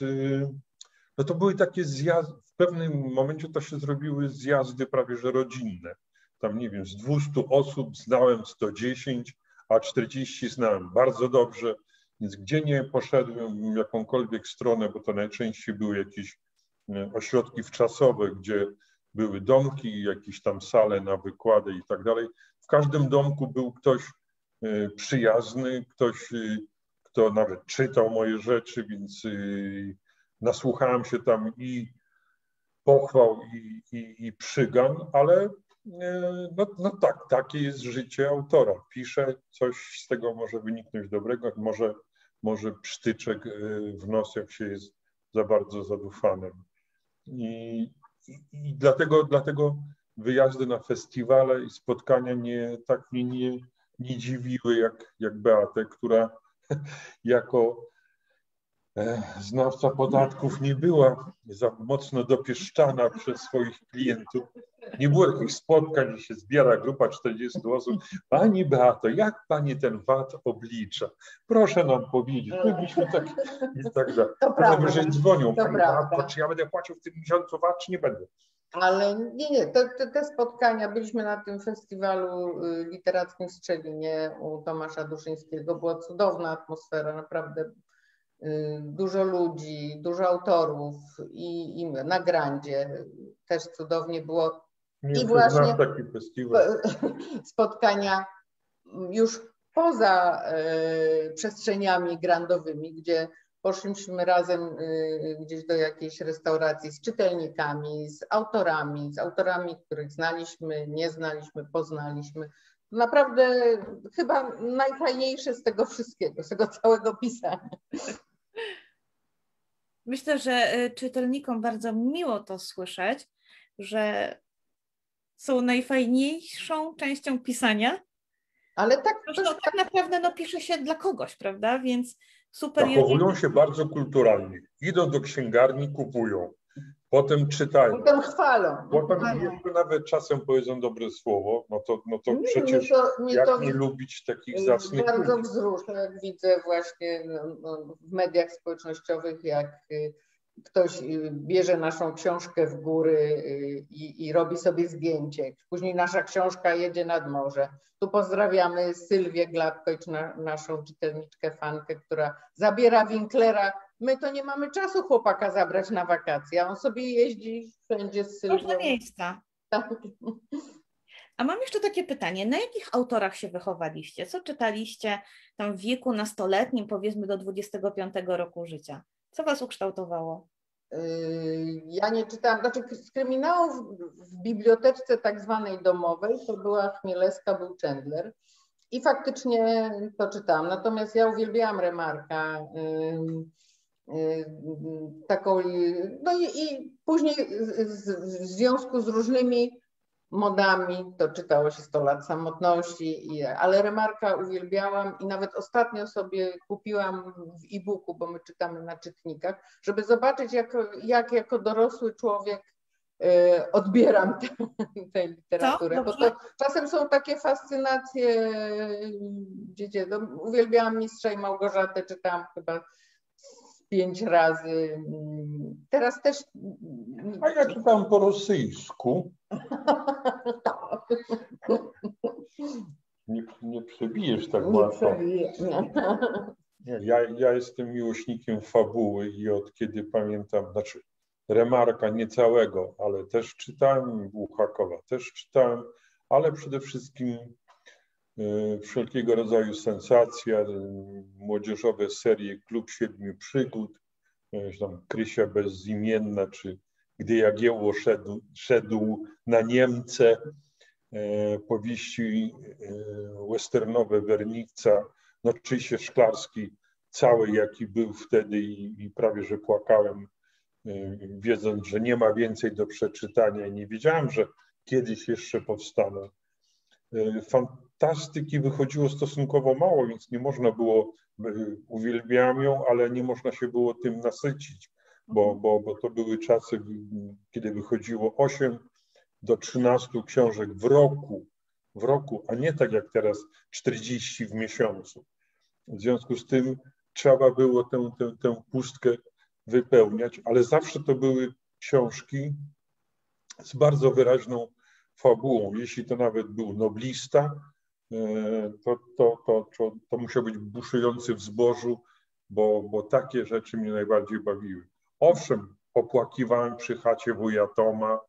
no to były takie zjazdy, w pewnym momencie to się zrobiły zjazdy prawie że rodzinne. Tam nie wiem, z dwustu osób znałem sto dziesięć, a czterdzieści znałem bardzo dobrze, więc gdzie nie poszedłem w jakąkolwiek stronę, bo to najczęściej były jakieś ośrodki wczasowe, gdzie były domki, jakieś tam sale na wykłady i tak dalej. W każdym domku był ktoś przyjazny, ktoś, kto nawet czytał moje rzeczy, więc nasłuchałem się tam i pochwał, i, i, i przygan, ale no, no tak, takie jest życie autora. Pisze, coś z tego może wyniknąć dobrego, może, może psztyczek w nos, jak się jest za bardzo zadufanym. I, i, i dlatego, dlatego wyjazdy na festiwale i spotkania nie, tak mnie nie, nie dziwiły jak, jak Beatę, która jako znawca podatków nie była za mocno dopieszczana przez swoich klientów. Nie było takich spotkań, gdzie się zbiera grupa czterdziestu osób. Pani Beato, jak pani ten V A T oblicza? Proszę nam powiedzieć. My byśmy tak i tak dalej. To prawda. Że dzwonią, to pani Beato, czy ja będę płacił w tym miesiącu V A T, czy nie będę? Ale nie, nie, te, te, te spotkania, byliśmy na tym festiwalu literackim w Strzelinie u Tomasza Duszyńskiego, była cudowna atmosfera, naprawdę dużo ludzi, dużo autorów i, i na Grandzie też cudownie było. Nie, i właśnie taki festiwal. Spotkania już poza y, przestrzeniami grandowymi, gdzie poszliśmy razem y, gdzieś do jakiejś restauracji z czytelnikami, z autorami, z autorami, których znaliśmy, nie znaliśmy, poznaliśmy. Naprawdę chyba najfajniejsze z tego wszystkiego, z tego całego pisania. Myślę, że czytelnikom bardzo miło to słyszeć, że są najfajniejszą częścią pisania. Ale tak, Zresztą to, tak naprawdę no, pisze się dla kogoś, prawda? Więc super. Zachowują jeżeli... się bardzo kulturalnie. Idą do księgarni, kupują. Potem czytają. Potem chwalą. Potem jeszcze nawet czasem powiedzą dobre słowo, no to, no to nie, przecież mnie to, mnie jak to nie lubić takich zacnych bardzo ludzi. wzrusza, jak widzę właśnie no, no, w mediach społecznościowych, jak y, ktoś y, bierze naszą książkę w góry y, i, i robi sobie zdjęcie. Później nasza książka jedzie nad morze. Tu pozdrawiamy Sylwię Gladkojcz, na, naszą czytelniczkę, fankę, która zabiera Winklera. My to nie mamy czasu chłopaka zabrać na wakacje, a on sobie jeździ wszędzie z Sylwią. Różne miejsca. Tak. A mam jeszcze takie pytanie, na jakich autorach się wychowaliście? Co czytaliście tam w wieku nastoletnim, powiedzmy do dwudziestego piątego roku życia? Co was ukształtowało? Ja nie czytałam, znaczy z kryminałów w biblioteczce tak zwanej domowej to była Chmielewska, był Chandler i faktycznie to czytałam. Natomiast ja uwielbiałam Remarka, taką, no i, i później w związku z różnymi modami to czytało się sto lat samotności, i, ale Remarka uwielbiałam i nawet ostatnio sobie kupiłam w e-booku, bo my czytamy na czytnikach, żeby zobaczyć jak, jak jako dorosły człowiek y, odbieram tę literaturę. Co? Bo to czasem są takie fascynacje, gdzie no, uwielbiałam Mistrza i Małgorzatę, czytałam chyba pięć razy. Teraz też... A ja czytam po rosyjsku. Nie, nie przebijesz tak nie łatwo. przebiję, nie. Nie, ja, ja jestem miłośnikiem fabuły i od kiedy pamiętam, znaczy Remarka nie całego, ale też czytałem, Buchakowa też czytałem, ale przede wszystkim y, wszelkiego rodzaju sensacje, y, młodzieżowe serie Klub Siedmiu Przygód, y, tam Krysia Bezimienna, czy Gdy Jagiełło szedł, szedł na Niemce, y, powieści y, westernowe Wernica, no oczywiście Szklarski cały, jaki był wtedy i, i prawie, że płakałem, y, wiedząc, że nie ma więcej do przeczytania i nie wiedziałem, że kiedyś jeszcze powstaną. Y, fantastyki wychodziło stosunkowo mało, więc nie można było, y, uwielbiam ją, ale nie można się było tym nasycić, bo, bo, bo to były czasy, kiedy wychodziło osiem do trzynastu książek w roku, w roku, a nie tak jak teraz czterdzieści w miesiącu. W związku z tym trzeba było tę, tę, tę pustkę wypełniać, ale zawsze to były książki z bardzo wyraźną fabułą. Jeśli to nawet był noblista, to, to, to, to, to musiał być buszujący w zbożu, bo, bo takie rzeczy mnie najbardziej bawiły. Owszem, popłakiwałem przy chacie wuja Toma,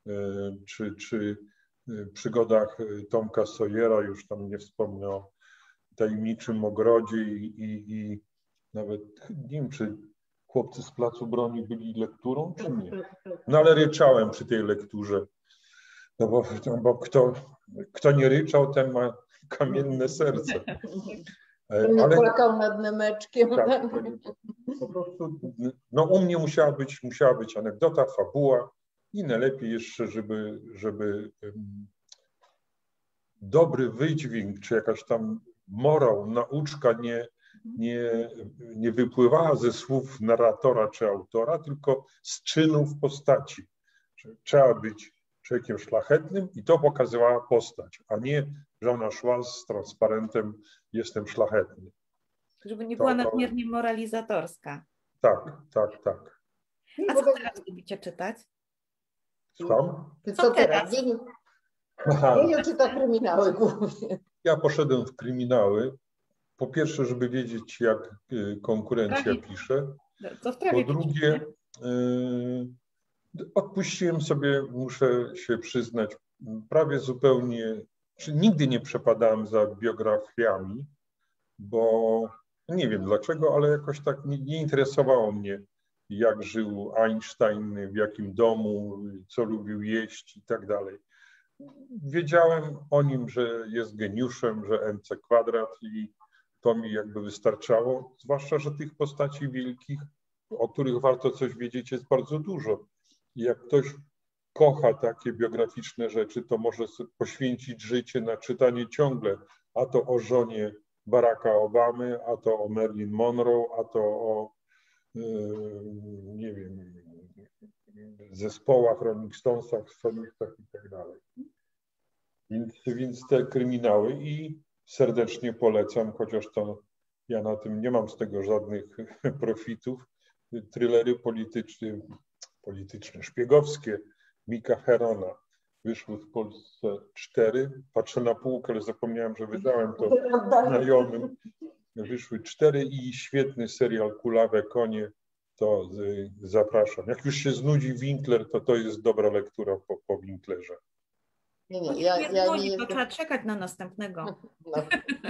czy, czy przygodach Tomka Sawyera, już tam nie wspomnę o Tajemniczym Ogrodzie i, i, i nawet nie wiem, czy Chłopcy z Placu Broni byli lekturą, czy nie. No ale ryczałem przy tej lekturze, no bo, bo kto, kto nie ryczał, ten ma kamienne serce. Ale płakał nad Nemeczkiem. Tak, po prostu, no u mnie musiała być, musiała być anegdota, fabuła i najlepiej jeszcze, żeby, żeby um, dobry wydźwięk, czy jakaś tam morał, nauczka nie, nie, nie wypływała ze słów narratora czy autora, tylko z czynów postaci. Trzeba być człowiekiem szlachetnym i to pokazywała postać, a nie, że ona szła z transparentem "jestem szlachetny". Żeby nie to, była to... nadmiernie moralizatorska. Tak, tak, tak. A co teraz lubicie czytać? Słucham? Co, co teraz? Nie czyta kryminały głównie. Ja poszedłem w kryminały. Po pierwsze, żeby wiedzieć, jak konkurencja pisze. Co w po drugie, yy, odpuściłem sobie, muszę się przyznać, prawie zupełnie, czy nigdy nie przepadałem za biografiami, bo nie wiem dlaczego, ale jakoś tak nie, nie interesowało mnie, jak żył Einstein, w jakim domu, co lubił jeść i tak dalej. Wiedziałem o nim, że jest geniuszem, że M C kwadrat i to mi jakby wystarczało, zwłaszcza, że tych postaci wielkich, o których warto coś wiedzieć, jest bardzo dużo. I jak ktoś kocha takie biograficzne rzeczy, to może poświęcić życie na czytanie ciągle, a to o żonie Baracka Obamy, a to o Marilyn Monroe, a to o yy, nie wiem, zespołach, Rolling Stonesach, solistach i tak dalej. Więc, więc te kryminały i serdecznie polecam, chociaż to ja na tym nie mam z tego żadnych profitów. Thrillery polityczne, polityczne, szpiegowskie Mika Herona wyszły w Polsce cztery. Patrzę na półkę, ale zapomniałem, że wydałem to znajomym. Wyszły cztery i świetny serial Kulawe konie, to zapraszam. Jak już się znudzi Winkler, to to jest dobra lektura po, po Winklerze. Nie, nie, ja, ja nie to jestem... trzeba czekać na następnego. No.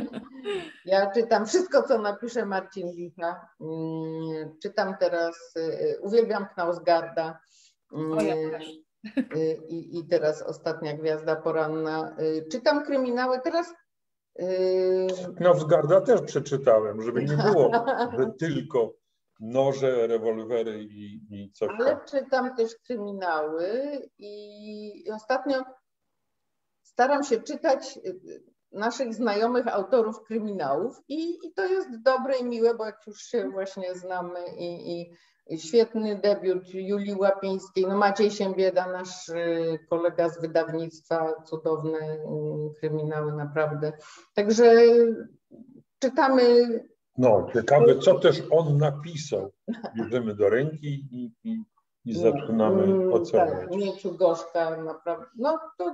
Ja czytam wszystko, co napisze Marcin Licha. Czytam teraz, uwielbiam Knausgarda. O, ja też. I, I teraz Ostatnia Gwiazda Poranna. Czytam kryminały teraz. Knausgarda też przeczytałem, żeby nie było, że tylko noże, rewolwery i, i coś tam. Ale czytam też kryminały i ostatnio staram się czytać naszych znajomych autorów kryminałów i, i to jest dobre i miłe, bo jak już się właśnie znamy i, i świetny debiut Julii Łapińskiej, no Maciej Siembieda, nasz kolega z wydawnictwa, cudowne kryminały naprawdę. Także czytamy. No, ciekawe, co też on napisał. Bierzemy do ręki i, i, i zaczynamy oceniać. Tak, Mieciu Gorzka, naprawdę. No to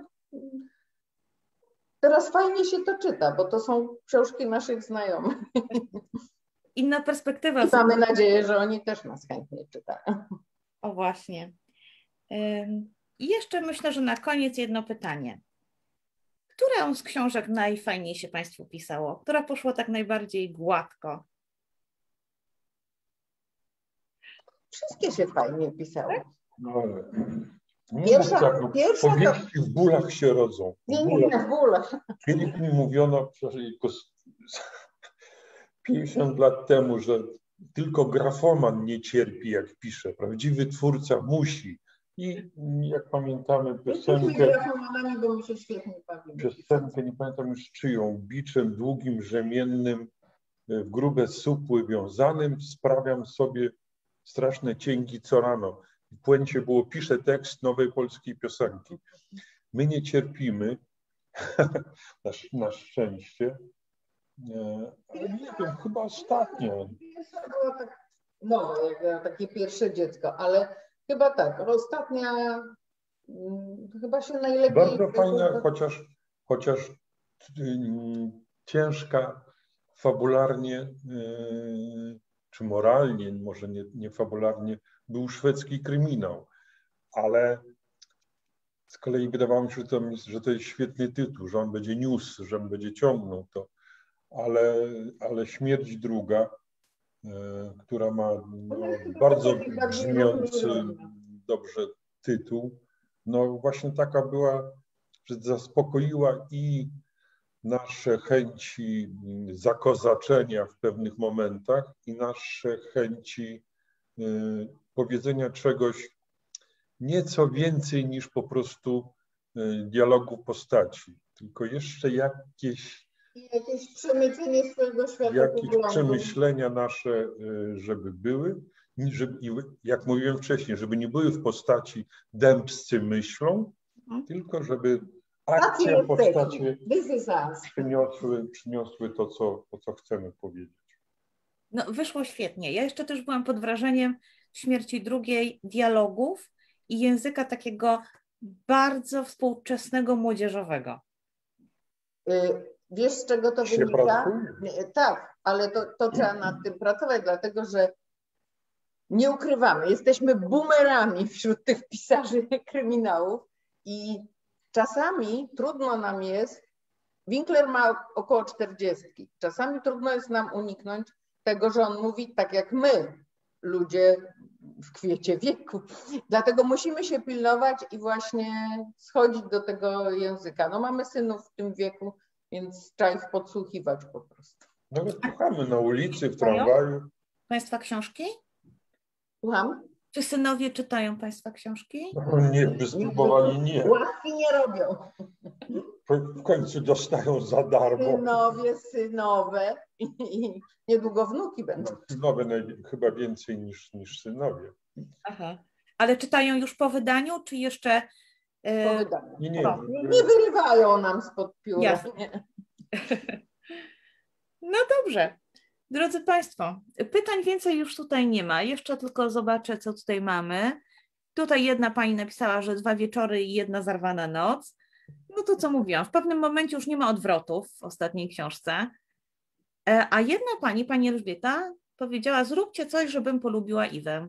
teraz fajnie się to czyta, bo to są książki naszych znajomych. Inna perspektywa. I mamy nadzieję, że oni też nas chętnie czytają. O właśnie. I jeszcze myślę, że na koniec jedno pytanie. Którą z książek najfajniej się Państwu pisało? Która poszła tak najbardziej gładko? Wszystkie się fajnie pisały. No, ale nie Pierwsza, tak, no, pierwsza powieści w bólach się rodzą. W nie, nie, bólach. nie, w bólach. Kiedyś mi mówiono pięćdziesiąt lat temu, że tylko grafoman nie cierpi, jak pisze. Prawdziwy twórca musi. I jak pamiętamy piosenkę, grafomanami, bo mi się świetnie bawimy. piosenkę, nie pamiętam już czyją, biczem długim, rzemiennym, w grube supły wiązanym, sprawiam sobie straszne cięgi co rano. W puencie było, piszę tekst nowej polskiej piosenki. My nie cierpimy, na, na szczęście, ale nie wiem, chyba ostatnio. Było tak nowe, jak takie pierwsze dziecko, ale chyba tak, ostatnia hmm, chyba się najlepiej... Bardzo fajna, chociaż, chociaż yy, ciężka fabularnie, yy, czy moralnie, może nie, nie fabularnie, był szwedzki kryminał, ale z kolei wydawało mi się, że to, że to jest świetny tytuł, że on będzie niósł, że on będzie ciągnął to, ale, ale Śmierć druga, która ma no, bardzo brzmiący dobrze tytuł, no właśnie taka była, że zaspokoiła i nasze chęci zakozaczenia w pewnych momentach i nasze chęci y, powiedzenia czegoś nieco więcej niż po prostu y, dialogu postaci, tylko jeszcze jakieś I jakieś przemycenie swojego świata. Jakieś przemyślenia nasze, żeby były, żeby, jak mówiłem wcześniej, żeby nie były w postaci dębscy myślą, mhm. tylko żeby akcja, postacie przyniosły, przyniosły to, co, to, co chcemy powiedzieć. No, wyszło świetnie. Ja jeszcze też byłam pod wrażeniem Śmierci drugiej, dialogów i języka takiego bardzo współczesnego, młodzieżowego. Y Wiesz, z czego to się wynika? Pracuje. Tak, ale to, to trzeba nad tym pracować, dlatego że nie ukrywamy, jesteśmy boomerami wśród tych pisarzy kryminałów i czasami trudno nam jest, Winkler ma około czterdziestki, czasami trudno jest nam uniknąć tego, że on mówi tak jak my, ludzie w kwiecie wieku. Dlatego musimy się pilnować i właśnie schodzić do tego języka. No mamy synów w tym wieku, więc trzeba ich podsłuchiwać po prostu. Nawet słuchamy na ulicy, w tramwaju. Państwa książki? Słucham? Czy synowie czytają Państwa książki? No nie, by spróbowali nie. Łaski nie robią. W końcu dostają za darmo. Synowie, synowe i niedługo wnuki będą. No, synowe chyba więcej niż, niż synowie. Aha. Ale czytają już po wydaniu, czy jeszcze... Po wydaniu. Nie, nie, nie, nie wyrywają nam spod pióra. No dobrze. Drodzy Państwo, pytań więcej już tutaj nie ma. Jeszcze tylko zobaczę, co tutaj mamy. Tutaj jedna pani napisała, że dwa wieczory i jedna zarwana noc. No to co mówiłam, w pewnym momencie już nie ma odwrotów w ostatniej książce. A jedna pani, pani Elżbieta, powiedziała, zróbcie coś, żebym polubiła Iwę.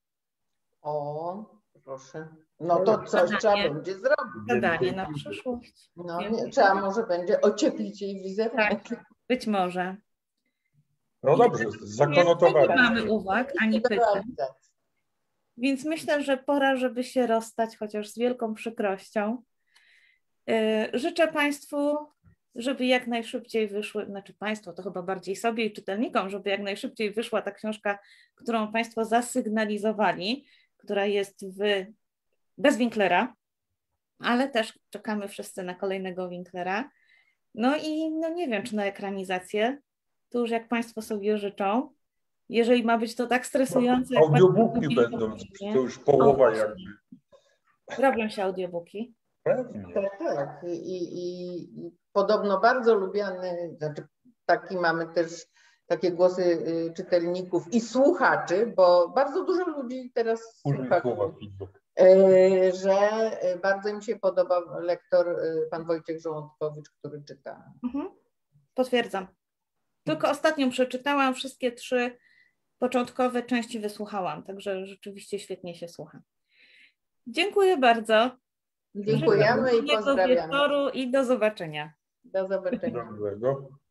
O, proszę. No to coś zadanie, trzeba będzie zrobić. Zadanie na przyszłość. No nie, trzeba może będzie ocieplić jej wizerunek. Tak, być może. No dobrze, zakonotowali. Nie mamy uwag ani pytań. Więc myślę, że pora, żeby się rozstać, chociaż z wielką przykrością. Życzę Państwu, żeby jak najszybciej wyszły, znaczy Państwo to chyba bardziej sobie i czytelnikom, żeby jak najszybciej wyszła ta książka, którą Państwo zasygnalizowali, która jest w, bez Winklera, ale też czekamy wszyscy na kolejnego Winklera. No i no nie wiem, czy na ekranizację, to już jak Państwo sobie życzą. Jeżeli ma być to tak stresujące... No, audiobooki będą, to już połowa jakby. Robią się audiobooki. Pewnie. Tak, tak. I, i, i podobno bardzo lubiany, znaczy taki mamy też takie głosy czytelników i słuchaczy, bo bardzo dużo ludzi teraz słucha, że bardzo im się podoba lektor pan Wojciech Żołądkowicz, który czyta. Mhm. Potwierdzam. Tylko ostatnią przeczytałam, wszystkie trzy początkowe części wysłuchałam, także rzeczywiście świetnie się słucha. Dziękuję bardzo. Dziękujemy i pozdrawiamy. Wieczoru i do zobaczenia. Do zobaczenia.